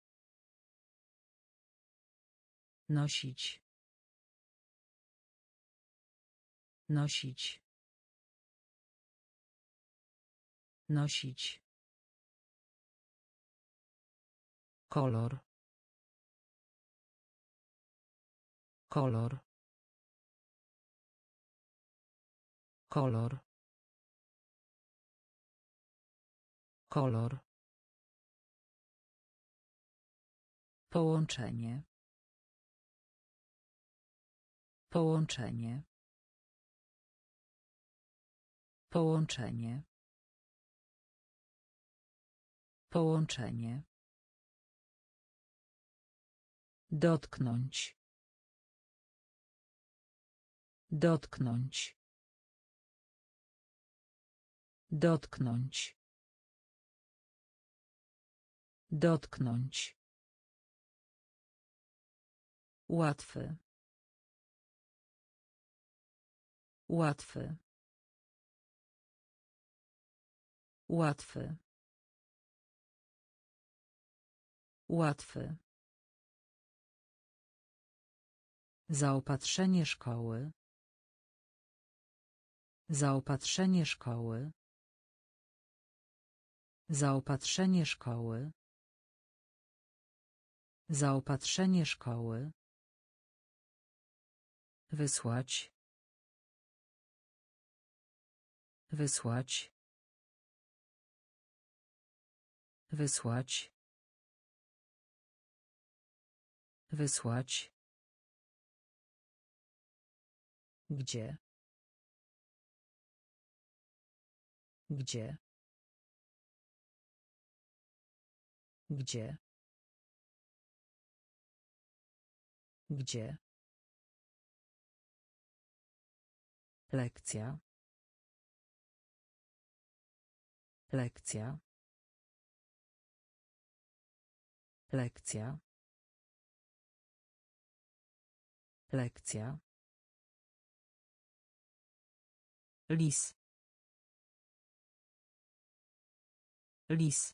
Nosić. Nosić. Nosić. Kolor. Kolor. Kolor. Kolor. Połączenie. Połączenie. Połączenie. Połączenie. Dotknąć. Dotknąć. Dotknąć. Dotknąć. Łatwy. Łatwy. Łatwy. Łatwy. Zaopatrzenie szkoły. Zaopatrzenie szkoły. Zaopatrzenie szkoły. Zaopatrzenie szkoły. Wysłać. Wysłać. Wysłać. Wysłać. Gdzie? Gdzie? Gdzie? Gdzie? Lekcja. Lekcja. Lekcja. Lekcja. Lis. Lis.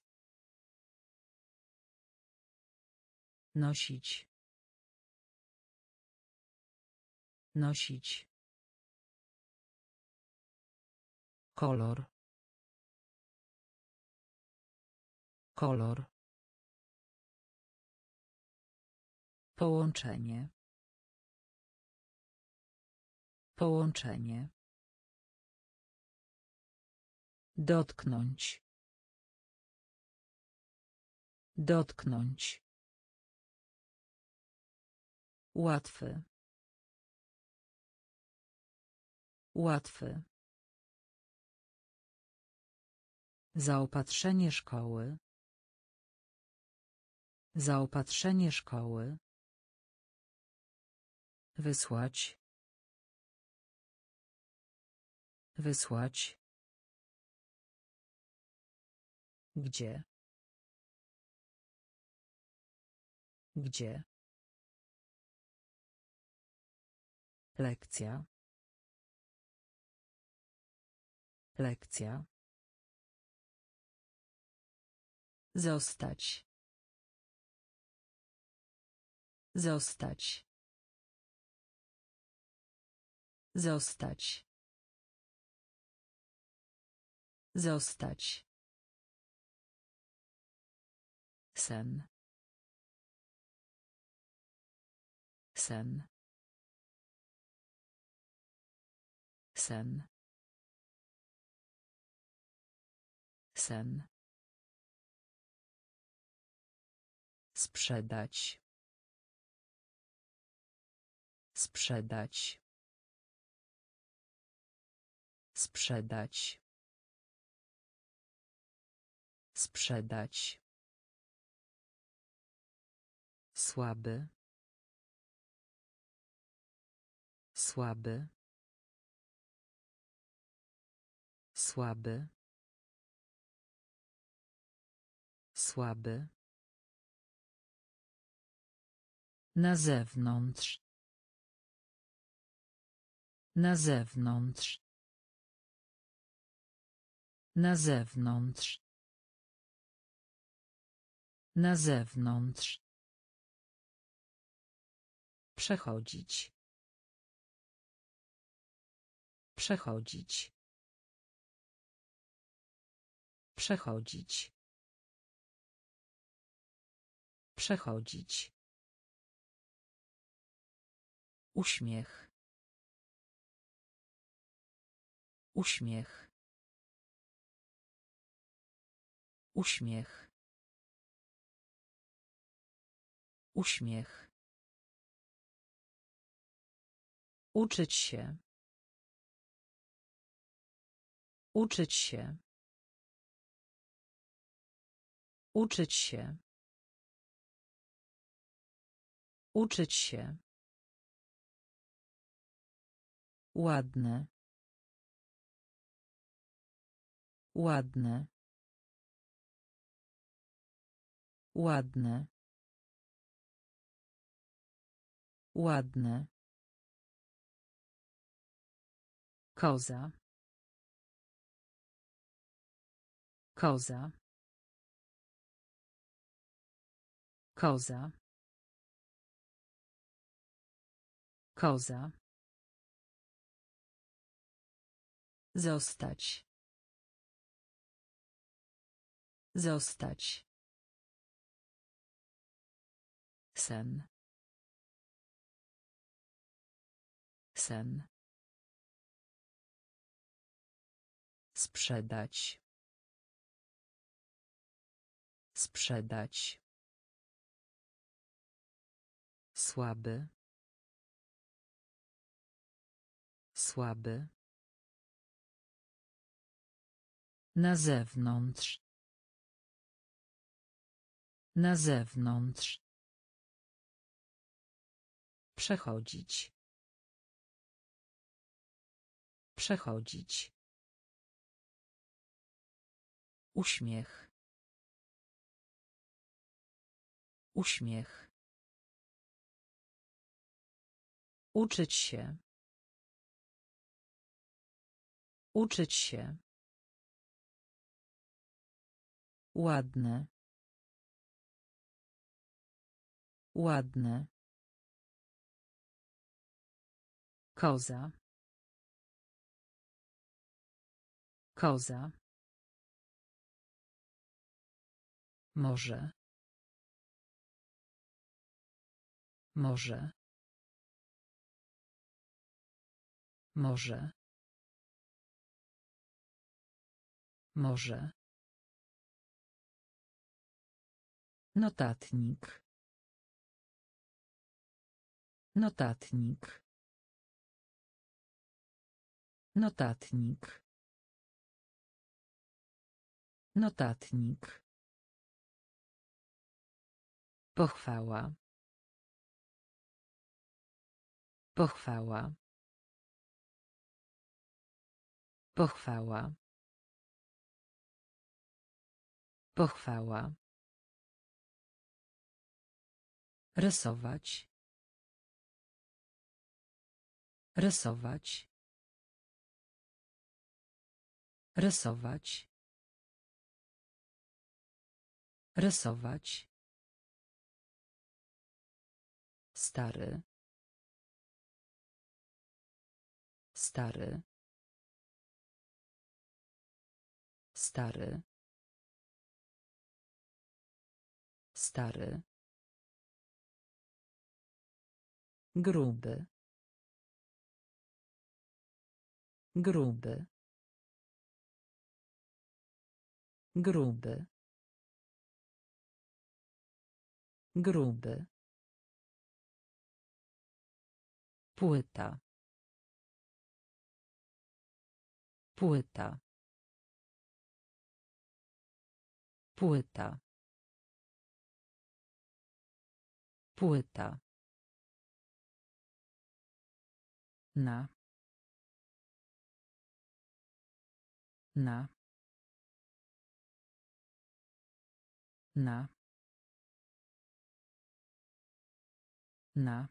Nosić. Nosić. Kolor. Kolor. Połączenie. Połączenie. Dotknąć. Dotknąć. Łatwy. Łatwy. Zaopatrzenie szkoły. Zaopatrzenie szkoły. Wysłać. Wysłać. Gdzie? Gdzie? Lekcja. Lekcja. Zostać. Zostać. Zostać. Zostać. Sen. Sen. Sen. Sen. Sprzedać. Sprzedać. Sprzedać. Sprzedać. Słaby. Słaby. Słaby. Słaby. Na zewnątrz. Na zewnątrz. Na zewnątrz. Na zewnątrz. Przechodzić. Przechodzić. Przechodzić. Przechodzić. Uśmiech. Uśmiech. Uśmiech. Uśmiech. Uczyć się. Uczyć się. Uczyć się. Uczyć się. Ładne. Ładne. Ładne. Ładne. Koza. Koza. Koza. Koza. Zostać. Zostać. Sen. Sen. Sprzedać. Sprzedać. Słaby. Słaby. Na zewnątrz. Na zewnątrz. Przechodzić. Przechodzić. Uśmiech. Uśmiech. Uczyć się. Uczyć się. Ładne. Ładne. Koza. Koza. Może. Może. Może. Może. Notatnik. Notatnik. Notatnik. Notatnik. Pochwała. Pochwała. Pochwała. Pochwała. Rysować. Rysować. Rysować. Rysować. Stary. Stary. Stary. Stary. Gruby. Gruby. Gruby. Gruby. Płyta. Płyta. Płyta. Płyta. Na. Na. Na. Na.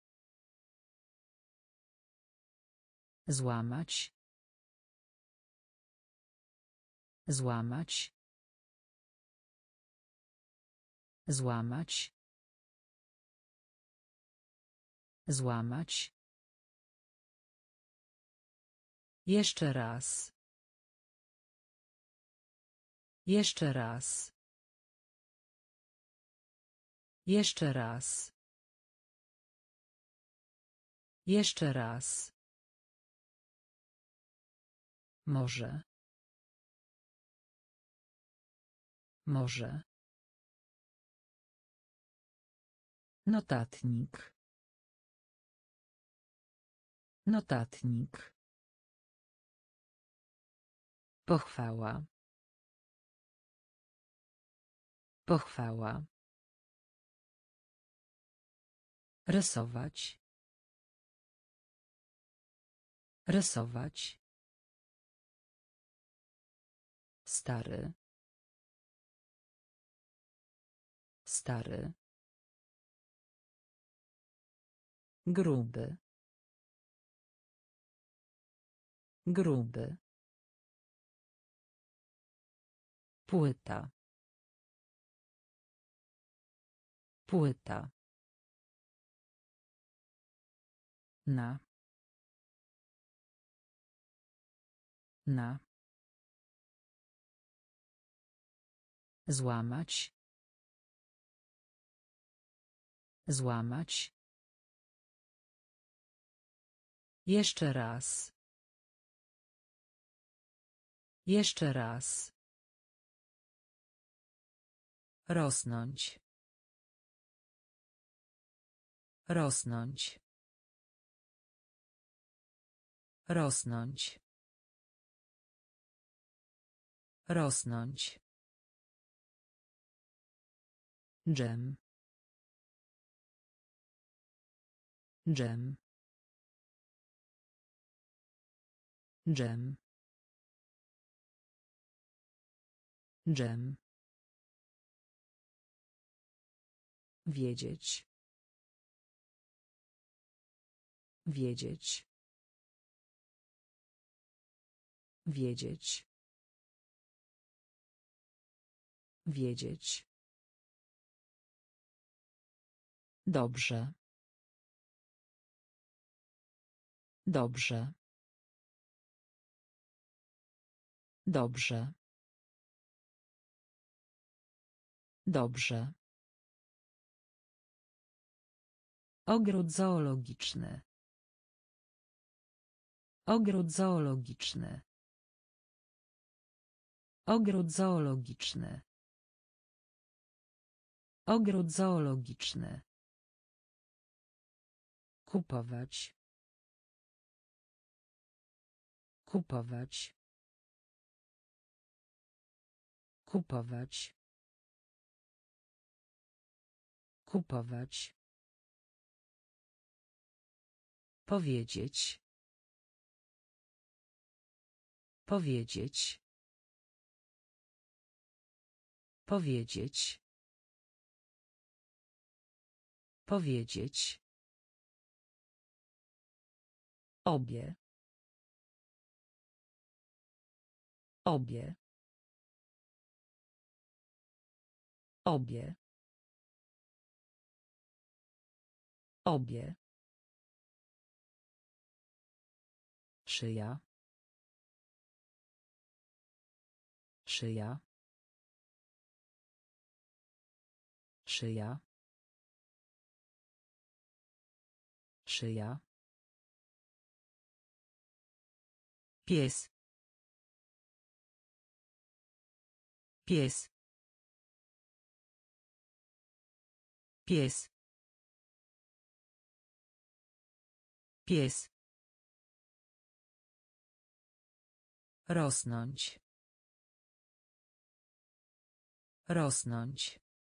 Złamać. Złamać. Złamać. Złamać. Jeszcze raz. Jeszcze raz. Jeszcze raz. Jeszcze raz. Może. Może. Notatnik. Notatnik. Pochwała. Pochwała. Rysować. Rysować. Stary. Stary. Gruby. Gruby. Płyta. Płyta. Na. Na. Złamać. Złamać. Jeszcze raz. Jeszcze raz. Rosnąć. Rosnąć. Rosnąć. Rosnąć. Dżem. Dżem. Dżem. Dżem. Wiedzieć. Wiedzieć. Wiedzieć. Wiedzieć. Dobrze. Dobrze. Dobrze. Dobrze. Ogród zoologiczny. Ogród zoologiczny. Ogród zoologiczny. Ogród zoologiczny. Kupować. Kupować. Kupować. Kupować. Powiedzieć. Powiedzieć. Powiedzieć. Powiedzieć. Obie. Obie. Obie. Obie. Szyja. Szyja. Szyja. Szyja. Pies. Pies. Pies. Pies. Rosnąć. Rosnąć.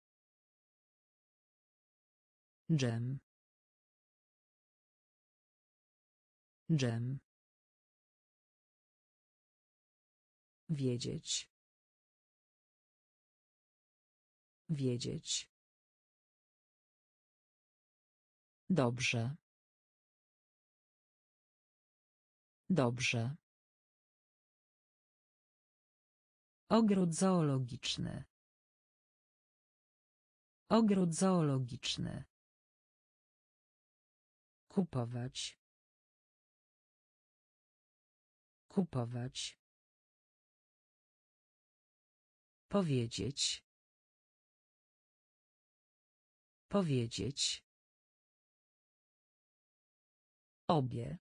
Dżem. Dżem. Wiedzieć. Wiedzieć. Dobrze. Dobrze. Ogród zoologiczny. Ogród zoologiczny. Kupować. Kupować. Powiedzieć. Powiedzieć. Obie.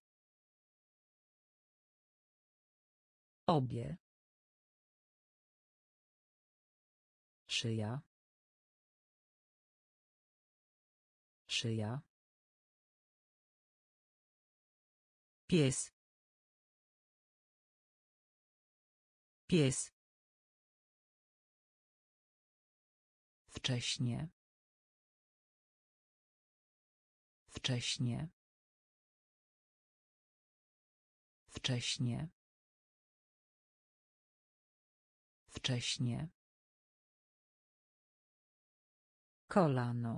Obie. Szyja. Szyja. Pies. Pies. Wcześnie. Wcześnie. Wcześnie. Wcześnie. Kolano.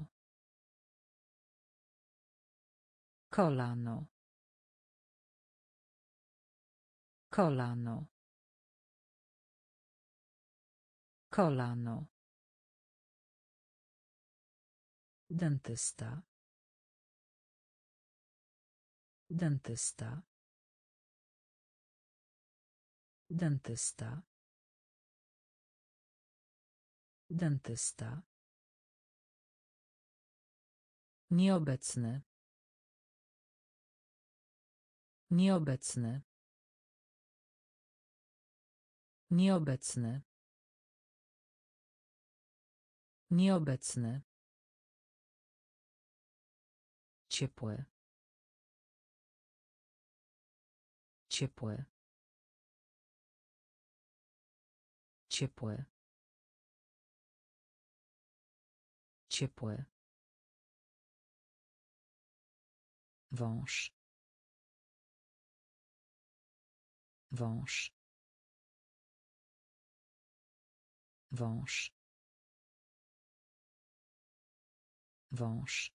Kolano. Kolano. Kolano. Dentysta. Dentysta. Dentysta. Dentysta. Nieobecny. Nieobecny. Nieobecny. Nieobecny. Ciepłe. Ciepłe. Ciepłe. Ciepłe. Wąż. Wąż. Wąż. Wąż.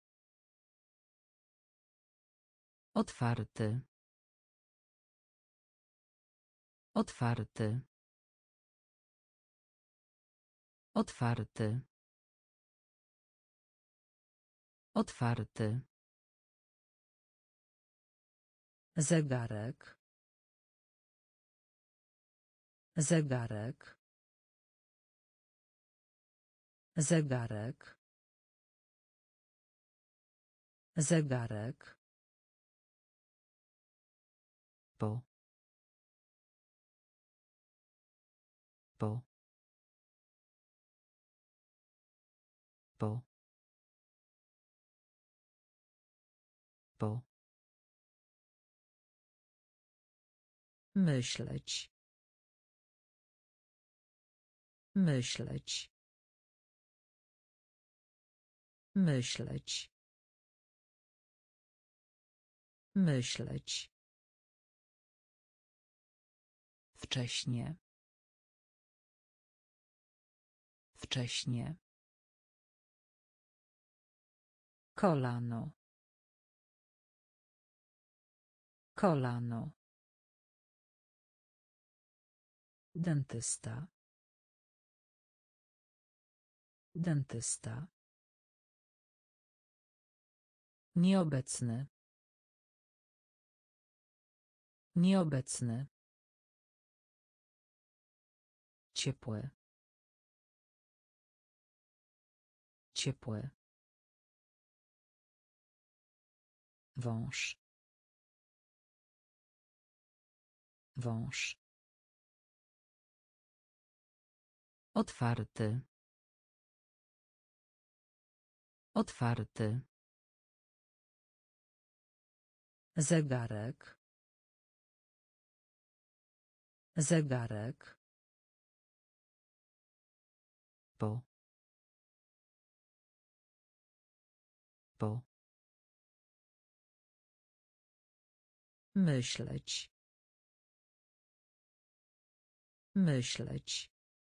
Otwarty. Otwarty. Otwarty. Otwarty. Zegarek. Zegarek. Zegarek. Zegarek. Po. Po. Po. Po. Myśleć. Myśleć. Myśleć. Myśleć. Wcześnie. Wcześnie. Kolano. Kolano. Dentysta. Dentysta. Nieobecny. Nieobecny. Ciepłe. Ciepłe. Wąż. Wąż. Otwarty. Otwarty. Zegarek. Zegarek. Po. Po. Myśleć. Myśleć.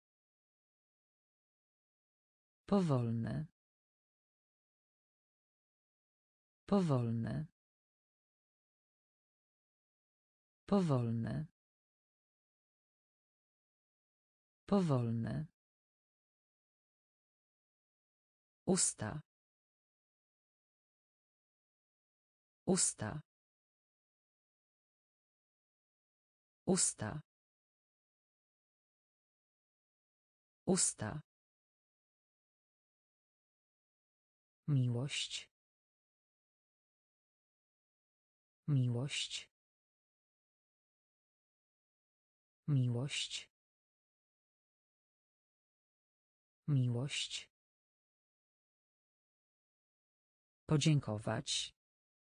Powolne. Powolne. Powolne. Powolne. Usta. Usta. Usta. Usta. Miłość. Miłość. Miłość. Miłość. Podziękować.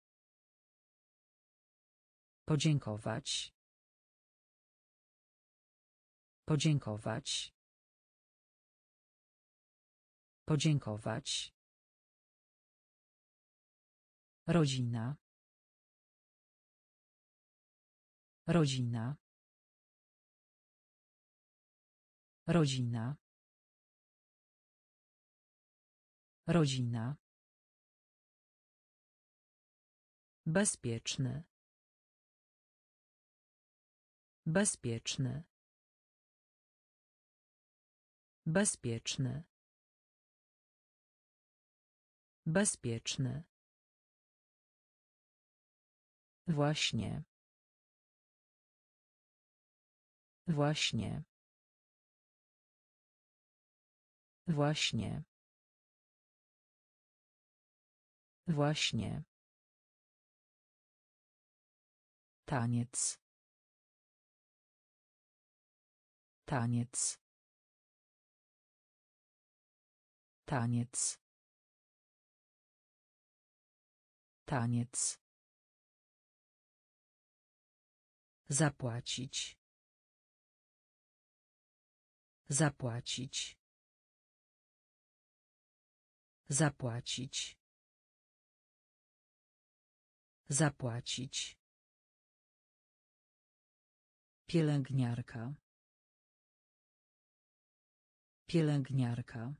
Podziękować. Podziękować. Podziękować. Rodzina. Rodzina. Rodzina. Rodzina. Bezpieczny. Bezpieczny. Bezpieczny. Bezpieczny. Właśnie. Właśnie. Właśnie. Właśnie. Taniec. Taniec. Taniec. Taniec. Zapłacić. Zapłacić. Zapłacić. Zapłacić. Pielęgniarka. Pielęgniarka.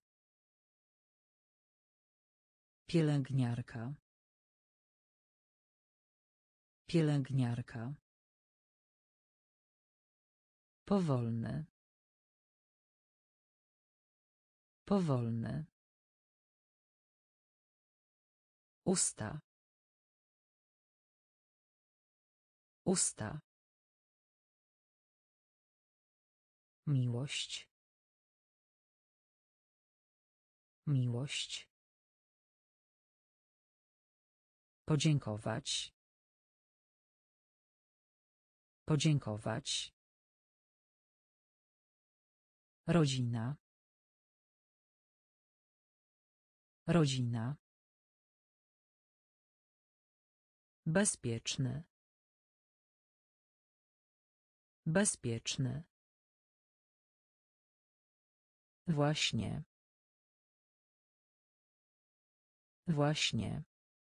Pielęgniarka. Pielęgniarka. Powolne. Powolne. Usta. Usta. Miłość. Miłość. Podziękować. Podziękować. Rodzina. Rodzina. Bezpieczny. Bezpieczny. Właśnie. Właśnie.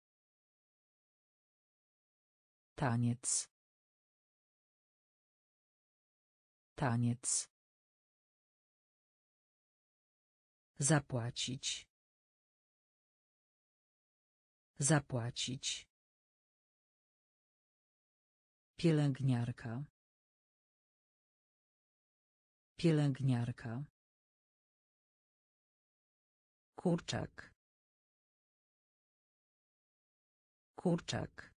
Taniec. Taniec. Zapłacić. Zapłacić. Pielęgniarka. Pielęgniarka. Kurczak. Kurczak.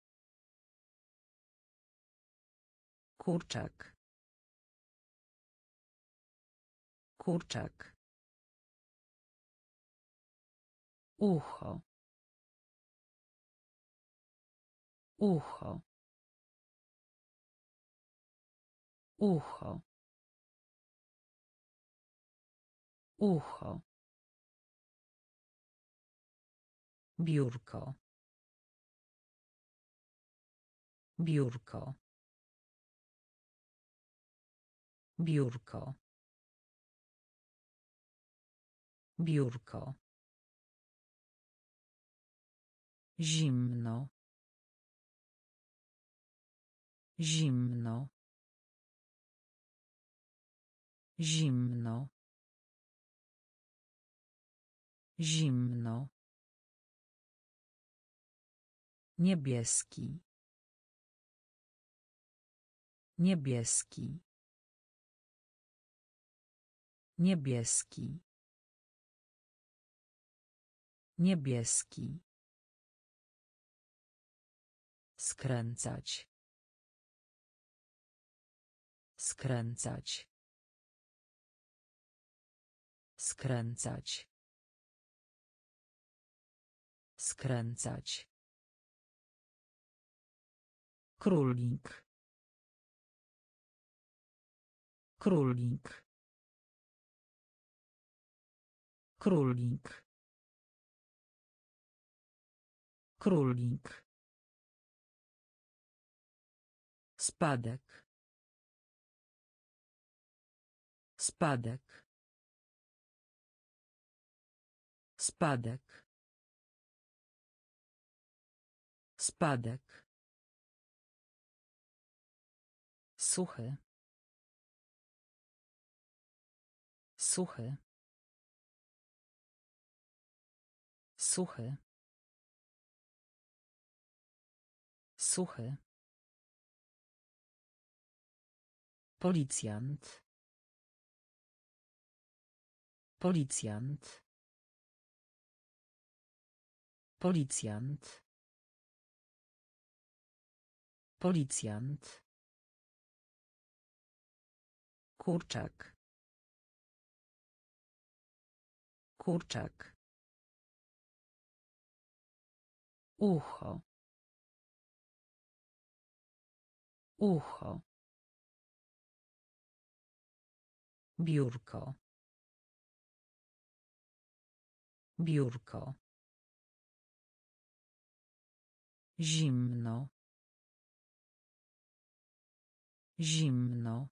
Kurczak. Kurczak. Ucho. Ucho. Ucho. Ucho. Biurko. Biurko. Biurko. Biurko. Zimno. Zimno. Zimno. Zimno. Niebieski. Niebieski. Niebieski. Niebieski. Skręcać. Skręcać. Skręcać. Skręcać. Królik. Królik. Królik. Królik. Spadek. Spadek. Spadek. Spadek. Suchy. Suchy. Suchy. Suchy. Policjant. Policjant. Policjant. Policjant. Kurczak. Kurczak. Ucho. Ucho. Biurko. Biurko. Zimno. Zimno.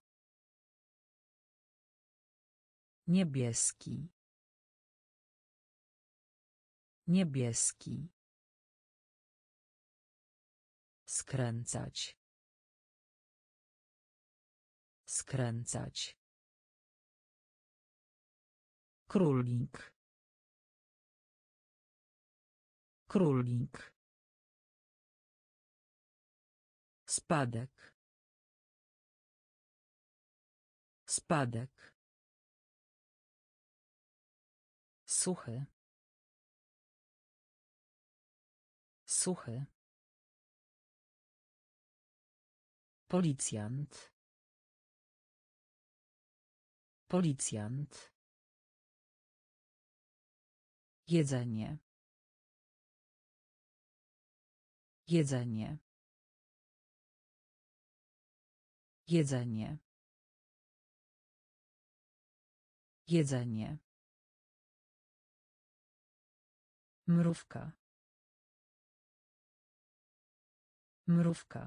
Niebieski. Niebieski. Skręcać. Skręcać. Królik. Królik. Spadek. Spadek. Suchy. Suchy. Policjant. Policjant. Jedzenie. Jedzenie. Jedzenie. Jedzenie. Mrówka. Mrówka.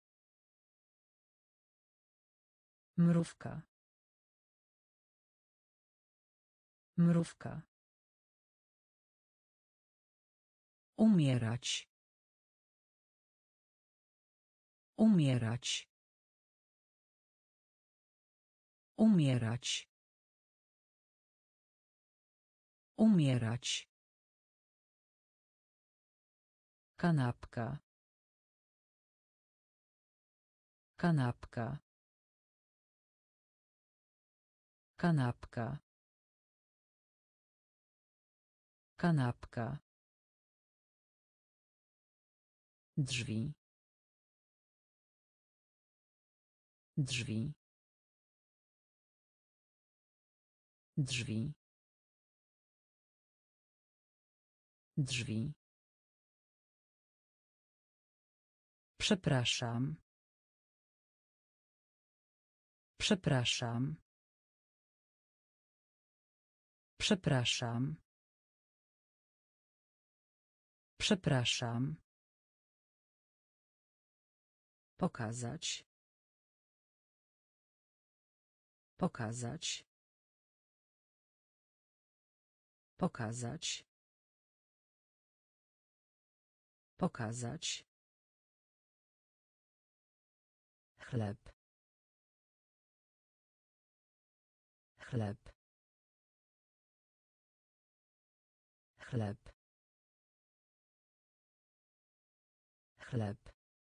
Mrówka. Mrówka. Umierać. Umierać. Umierać. Umierać. Kanapka. Kanapka. Kanapka. Kanapka. Drzwi. Drzwi. Drzwi. Drzwi. Przepraszam. Przepraszam. Przepraszam. Przepraszam. Pokazać. Pokazać. Pokazać. Pokazać. Chleb. Chleb. Chleb. Chleb.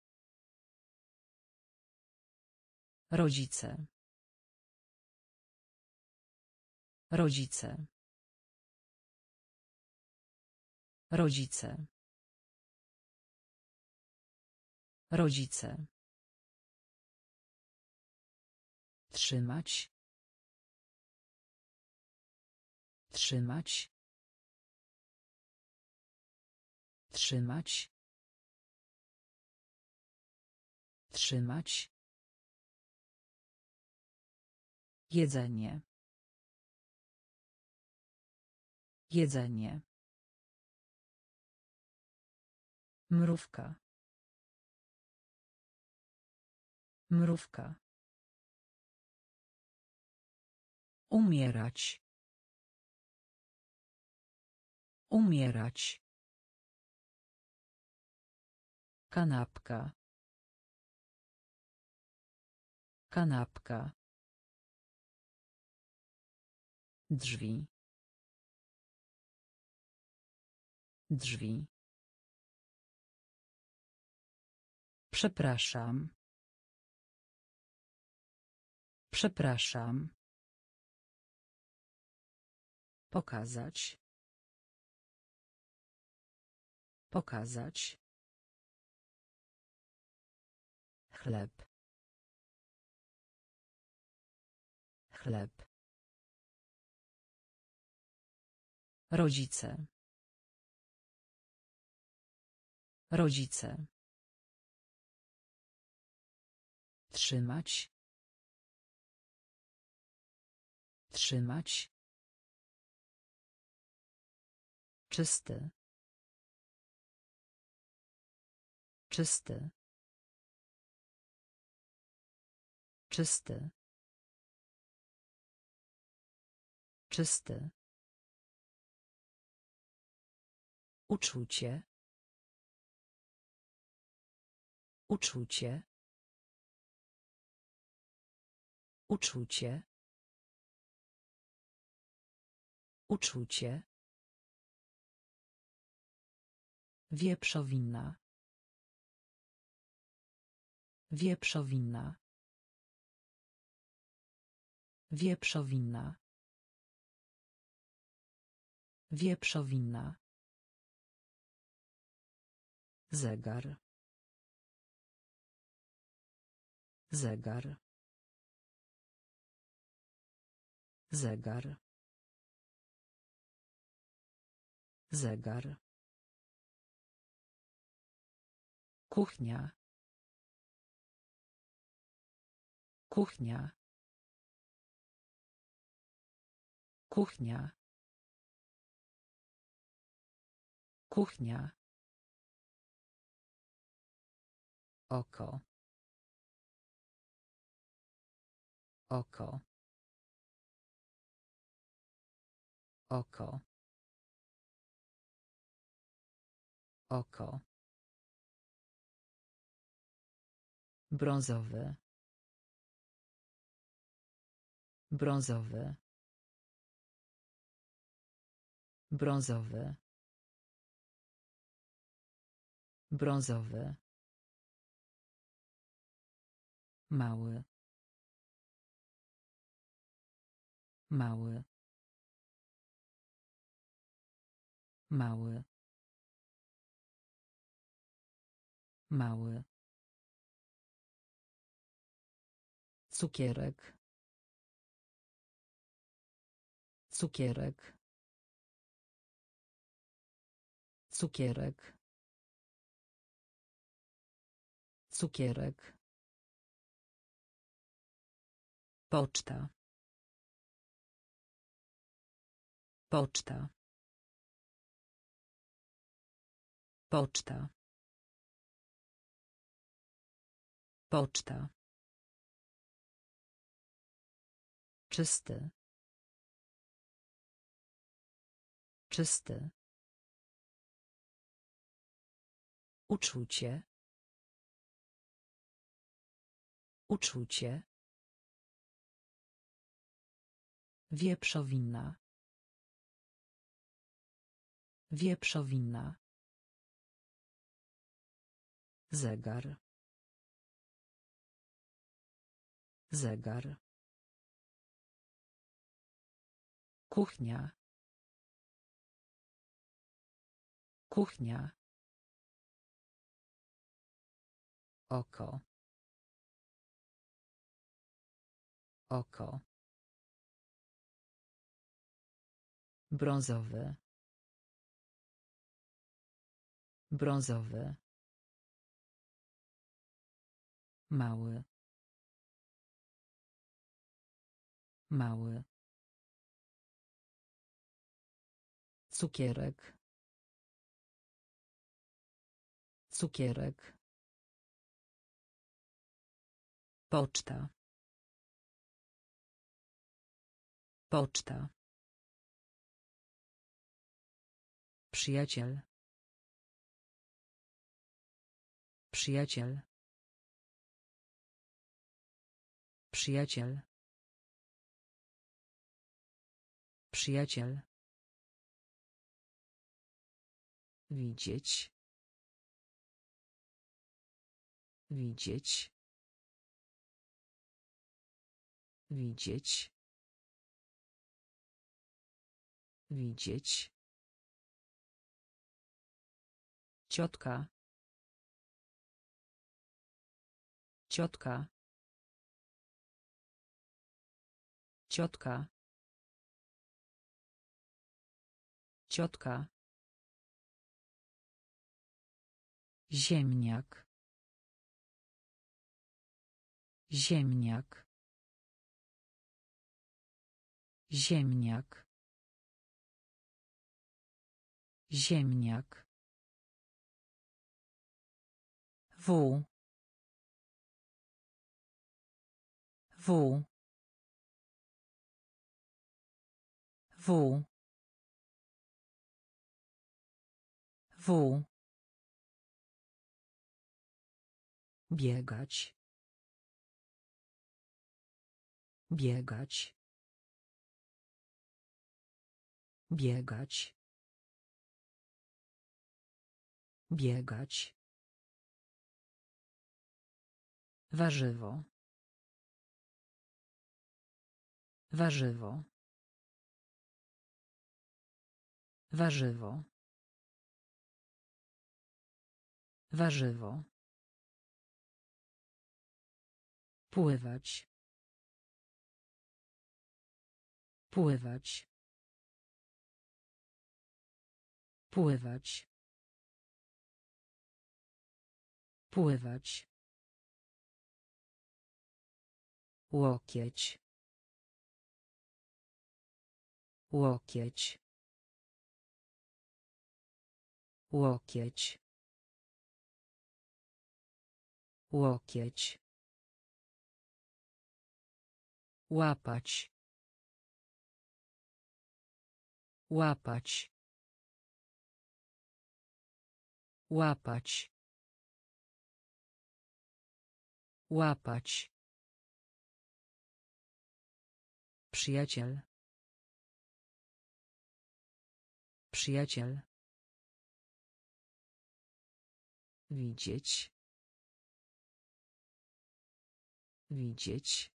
Rodzice. Rodzice. Rodzice. Rodzice. Trzymać. Trzymać. Trzymać. Trzymać. Jedzenie. Jedzenie. Mrówka. Mrówka. Umierać. Umierać. Kanapka. Kanapka. Drzwi. Drzwi. Przepraszam. Przepraszam. Pokazać. Pokazać. Chleb. Chleb. Rodzice. Rodzice. Trzymać. Trzymać. Czysty. Czysty. Czysty. Czysty. Uczucie. Uczucie. Uczucie. Uczucie. Wieprzowina. Wieprzowina. Wieprzowina. Wieprzowina. Zegar. Zegar. Zegar. Zegar. Kuchnia. Kuchnia. Kuchnia. Kuchnia. Oko. Oko. Oko. Oko. Brązowy. Brązowy. Brązowy. Brązowy. Mały. Mały. Mały. Mały. Cukierek. Cukierek. Cukierek. Cukierek. Poczta. Poczta. Poczta. Poczta. Czysty. Czysty. Uczucie. Uczucie. Wieprzowina. Wieprzowina. Zegar. Zegar. Kuchnia. Kuchnia. Oko. Oko. Brązowy. Brązowy. Mały. Mały. Cukierek. Cukierek. Poczta. Poczta. Przyjaciel. Przyjaciel. Przyjaciel. Przyjaciel. Widzieć. Widzieć. Widzieć. Widzieć. Ciotka. Ciotka. Ciotka. Ciotka. Ziemniak. Ziemniak. Ziemniak. Ziemniak. W. W. W. W. Biegać. Biegać. Biegać. Biegać. Warzywo. Warzywo. Warzywo. Warzywo. Pływać. Pływać. Pływać. Pływać. Łokieć. Łokieć. Łokieć. Łokieć. Łapać. Łapać. Łapać. Łapać. Przyjaciel. Przyjaciel. Widzieć. Widzieć.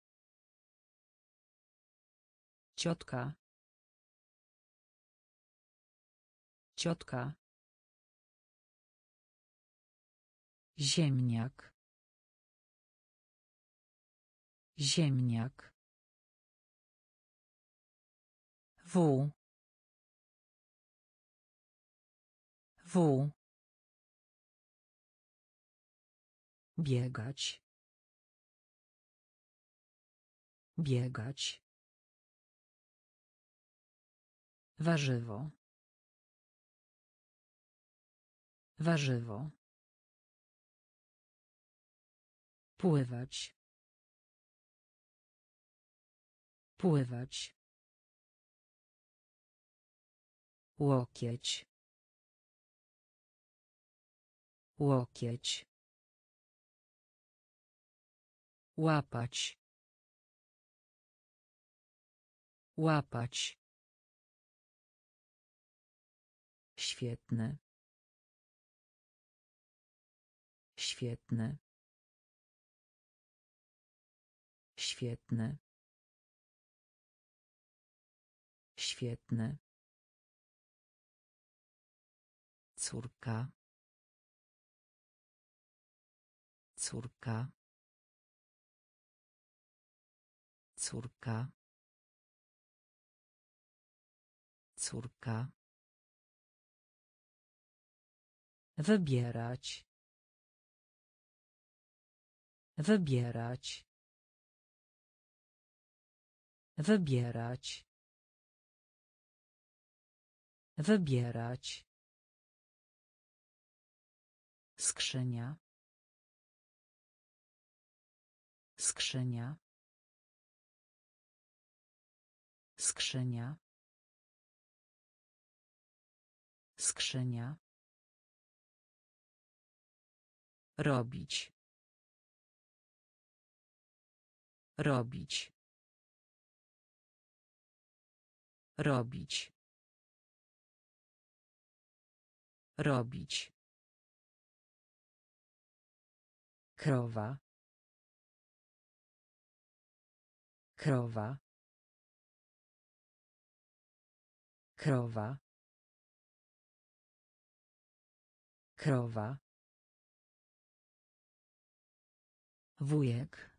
Ciotka. Ciotka. Ziemniak. Ziemniak. W. W. Biegać. Biegać. Warzywo. Warzywo. Pływać. Pływać. Łokieć. Łokieć. Łapać. Łapać. Świetny. Świetny. Świetny. Świetny. Córka. Córka. Córka. Córka. Wybierać. Wybierać. Wybierać. Wybierać. Skrzynia. Skrzynia. Skrzynia. Skrzynia. Robić. Robić. Robić. Robić. Krowa. Krowa. Krowa. Krowa. Wujek.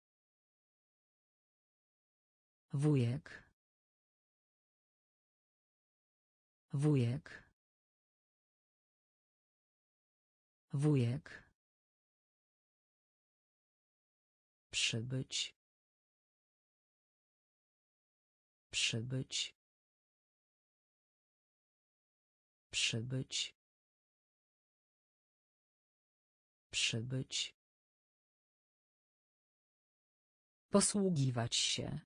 Wujek. Wujek. Wujek. Przybyć. Przybyć. Przybyć. Przybyć. Posługiwać się.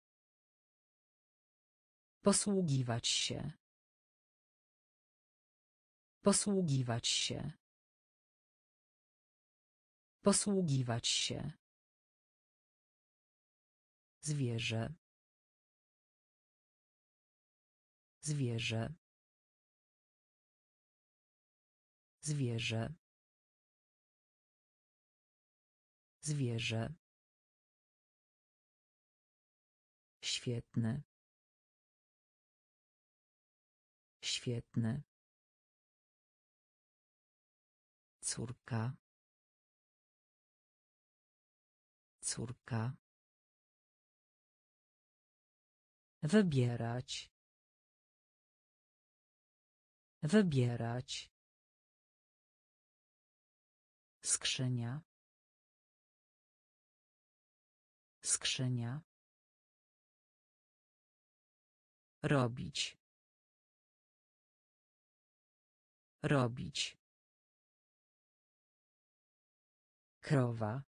Posługiwać się. Posługiwać się. Posługiwać się. Zwierzę. Zwierzę. Zwierzę. Zwierzę. Świetny. Świetny. Córka. Córka. Wybierać. Wybierać. Skrzynia. Skrzynia. Robić. Robić. Krowa.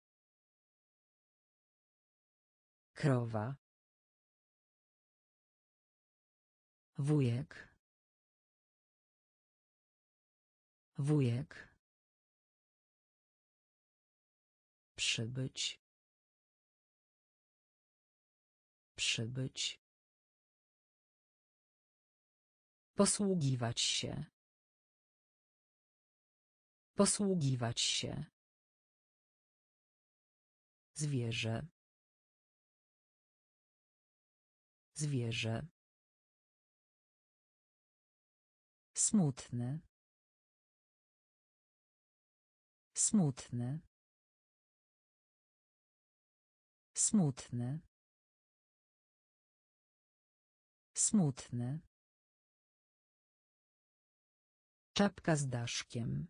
Krowa. Wujek. Wujek. Przybyć. Przybyć. Posługiwać się. Posługiwać się. Zwierzę. Zwierzę. Smutny. Smutny. Smutny. Smutny. Czapka z daszkiem.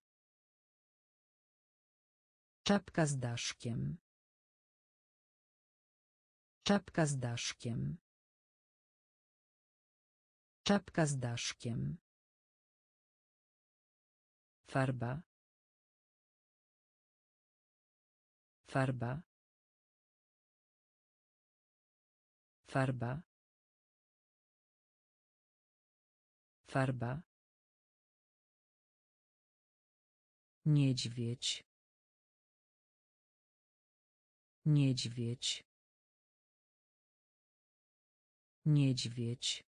Czapka z daszkiem. Czapka z daszkiem. Czapka z daszkiem. Farba. Farba. Farba. Farba. Niedźwiedź. Niedźwiedź. Niedźwiedź.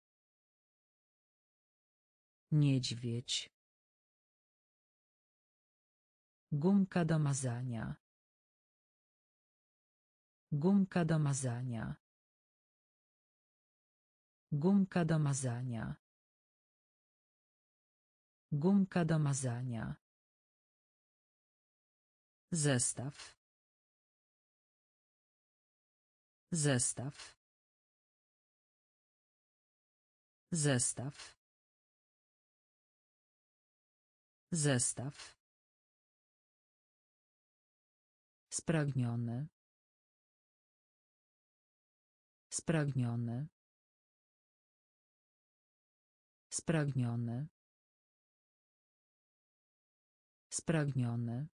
Niedźwiedź. Gumka do mazania. Gumka do mazania. Gumka do mazania. Gumka do mazania. Zestaw. Zestaw. Zestaw. Zestaw. Spragniony. Spragniony. Spragniony. Spragniony.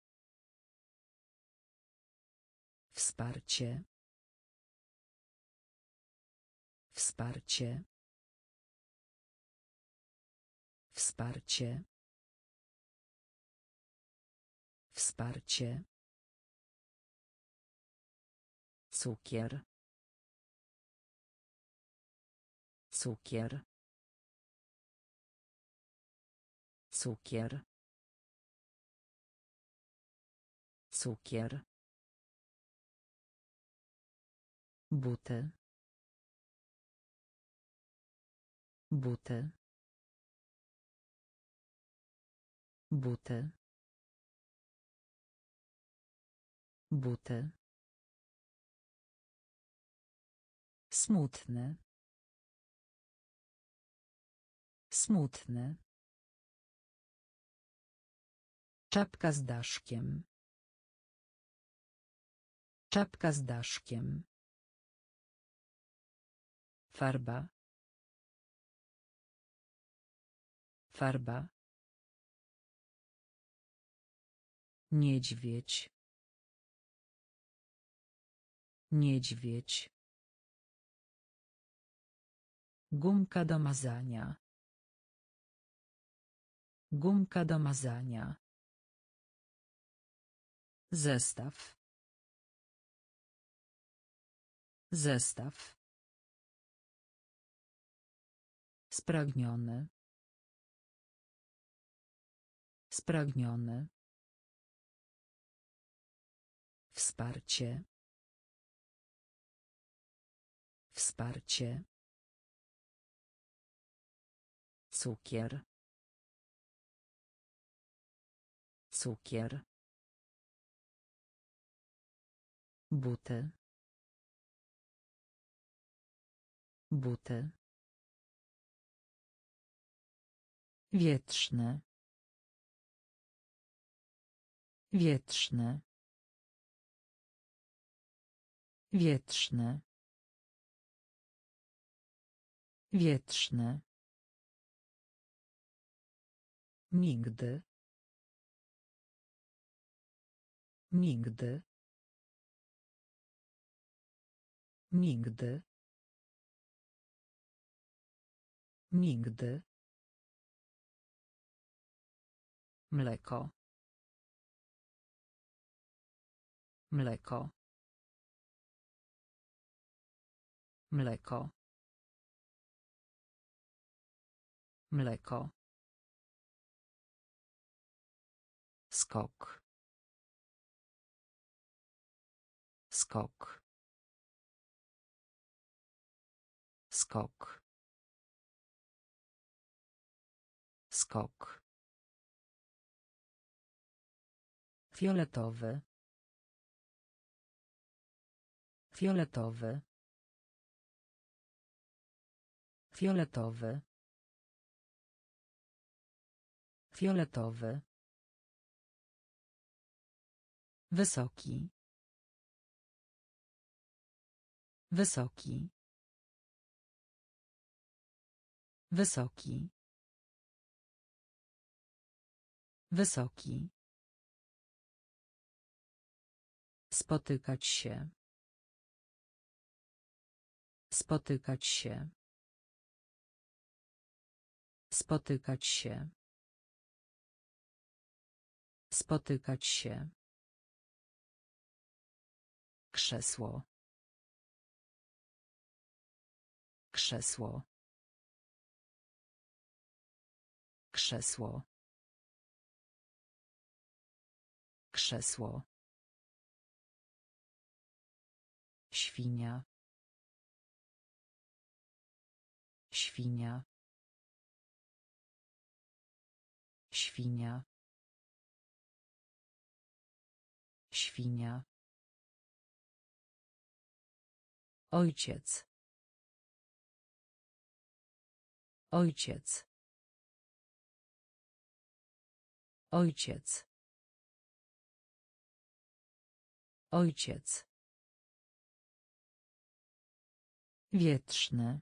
Wsparcie. Wsparcie. Wsparcie. Wsparcie. Cukier. Cukier. Cukier. Cukier. Buty. Buty. Buty. Buty. Smutny. Smutny. Czapka z daszkiem. Czapka z daszkiem. Farba. Farba. Niedźwiedź. Niedźwiedź. Gumka do mazania. Gumka do mazania. Zestaw. Zestaw. Spragniony. Spragniony. Wsparcie. Wsparcie. Cukier. Cukier. Buty. Buty. Wietrzny. Wietrzny. Wietrzny. Wietrzny. Nigdy. Nigdy. Nigdy. Nigdy. Mleko. Mleko. Mleko. Mleko. Skok. Skok. Skok. Skok. Fioletowy. Fioletowy. Fioletowy. Fioletowy. Wysoki. Wysoki. Wysoki. Wysoki. Spotykać się. Spotykać się. Spotykać się. Spotykać się. Krzesło. Krzesło. Krzesło. Krzesło. Świnia. Świnia. Świnia. Świnia. Ojciec. Ojciec. Ojciec. Ojciec. Wietrzny.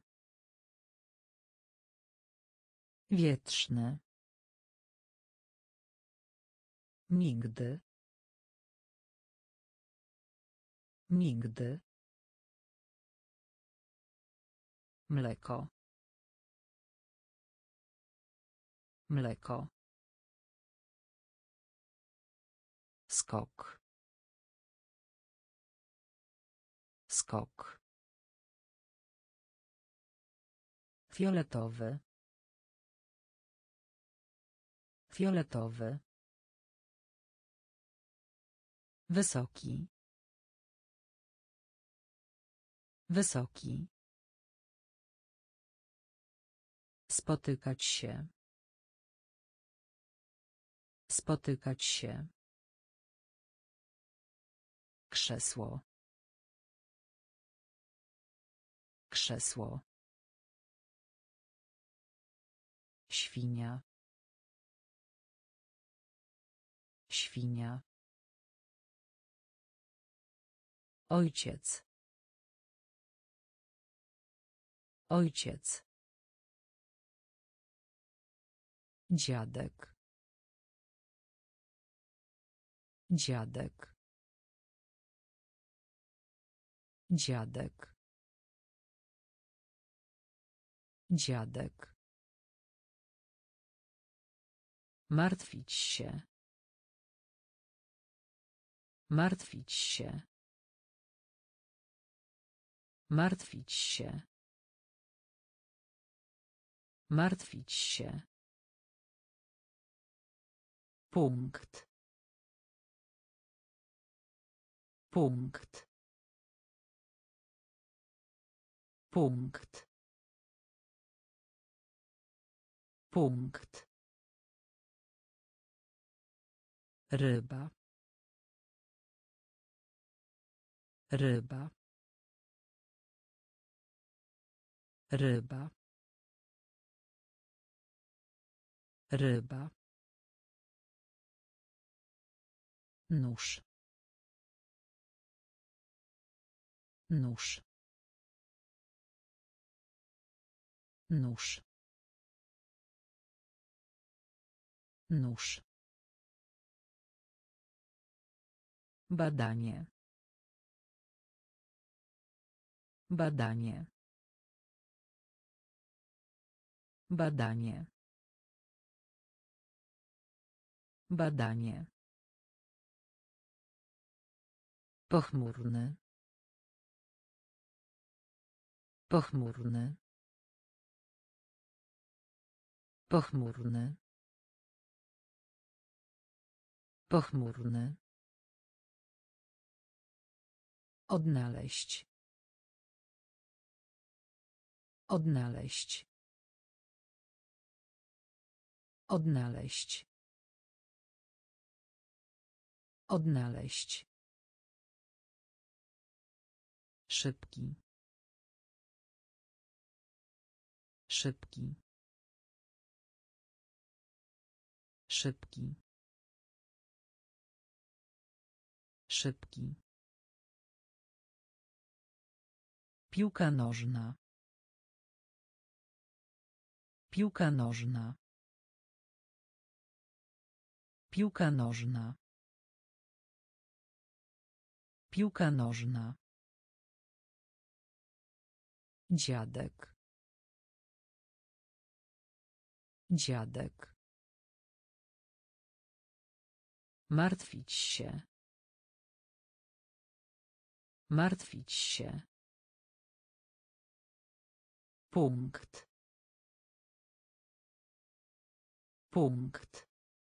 Wietrzny. Nigdy. Nigdy. Mleko. Mleko. Skok. Skok. Fioletowy. Fioletowy. Wysoki. Wysoki. Spotykać się. Spotykać się. Krzesło. Krzesło. Świnia. Świnia. Ojciec. Ojciec. Dziadek. Dziadek. Dziadek. Dziadek. Martwić się. Martwić się. Martwić się. Martwić się. Punkt. Punkt. Punkt. Punkt. Ryba. Ryba. Ryba. Ryba. Nóż. Nóż. Nóż. Nóż. Badanie. Badanie. Badanie. Badanie. Pochmurny. Pochmurny. Pochmurny. Pochmurny. Odnaleźć. Odnaleźć. Odnaleźć. Odnaleźć. Szybki. Szybki. Szybki. Szybki. Piłka nożna. Piłka nożna. Piłka nożna. Piłka nożna. Dziadek. Dziadek. Martwić się. Martwić się. Punkt. Punkt.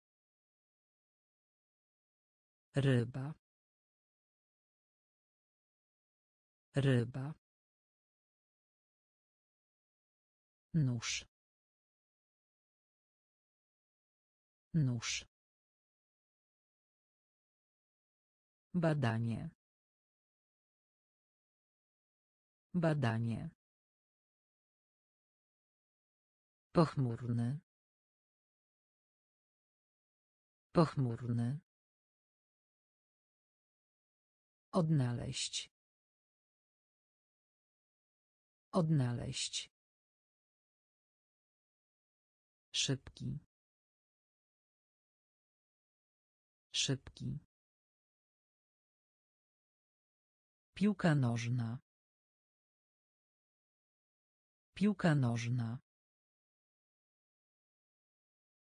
Ryba. Ryba. Nóż. Nóż. Badanie. Badanie. Pochmurny. Pochmurny. Odnaleźć. Odnaleźć. Szybki. Szybki. Piłka nożna. Piłka nożna.